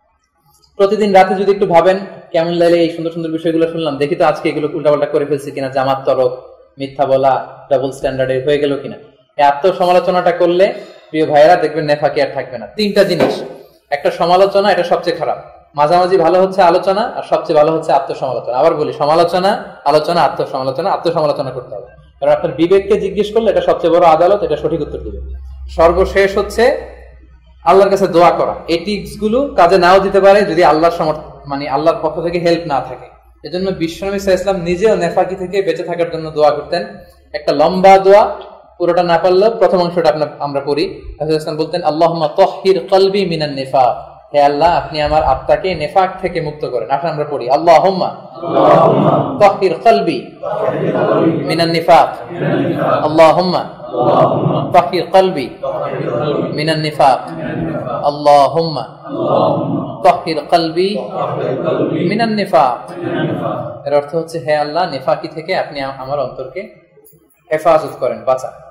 প্রতিদিন রাতে যদি একটু ভাবেন, কেমন লাগলে এই সুন্দর সুন্দর বিষয়গুলো শুনলাম, দেখি তো আজকে এগুলো উল্টাপাল্টা করে ফেলছি কিনা, জামাত তরক, মিথ্যা বলা, ডাবল স্ট্যান্ডার্ডে হয়ে গেল কিনা। এই আত্মসমালোচনাটা করলে প্রিয় ভাইয়েরা দেখবেন নেফাকি আর থাকবে না। তিনটা জিনিস, একটা সমালোচনা, এটা সবচেয়ে খারাপ, মাঝামাঝি ভালো হচ্ছে আলোচনা, আর সবচেয়ে ভালো হচ্ছে আত্মসমালোচনা। আবার বলি, সমালোচনা, আলোচনা, আত্মসমালোচনা। আত্মসমালোচনা করতে হবে, কারণ আপনার বিবেককে জিজ্ঞেস করলে এটা সবচেয়ে বড় আদালত, এটা সঠিক উত্তর দিবে। সর্বশেষ হচ্ছে আল্লাহর কাছে দোয়া করা। এই টিপস গুলো কাজে নাও দিতে পারে যদি আল্লাহর সমর্থ মানে আল্লাহর পক্ষ থেকে হেল্প না থাকে। এজন্য বিশ্বনবী সাল্লাল্লাহু আলাইহি ওয়াসাল্লাম নিজেও নেফাকি থেকে বেঁচে থাকার জন্য দোয়া করতেন। একটা লম্বা দোয়া, পুরোটা না পারলেও প্রথম অংশটা আপনার আমরা পড়ি। রাসূলুল্লাহ সাল্লাল্লাহু আলাইহি ওয়াসাল্লাম বলতেন, আল্লাহুম্মা তাহহির কলবি মিনান নিফাক, হে আল্লাহ আপনি আমার আত্মাকে নেফাক থেকে মুক্ত করেন। আসলে আমরা পড়ি, আল্লাহুম্মা তাহহির কলবি মিনান নিফাক, আল্লাহুম্মা তাহহির কলবি মিনান নিফাক, আল্লাহুম্মা তাহহির কলবি মিনান নিফাক। এর অর্থ হচ্ছে, হে আল্লাহ নেফাকি থেকে আপনি আমার অন্তরকে হেফাজত করেন, বাঁচান।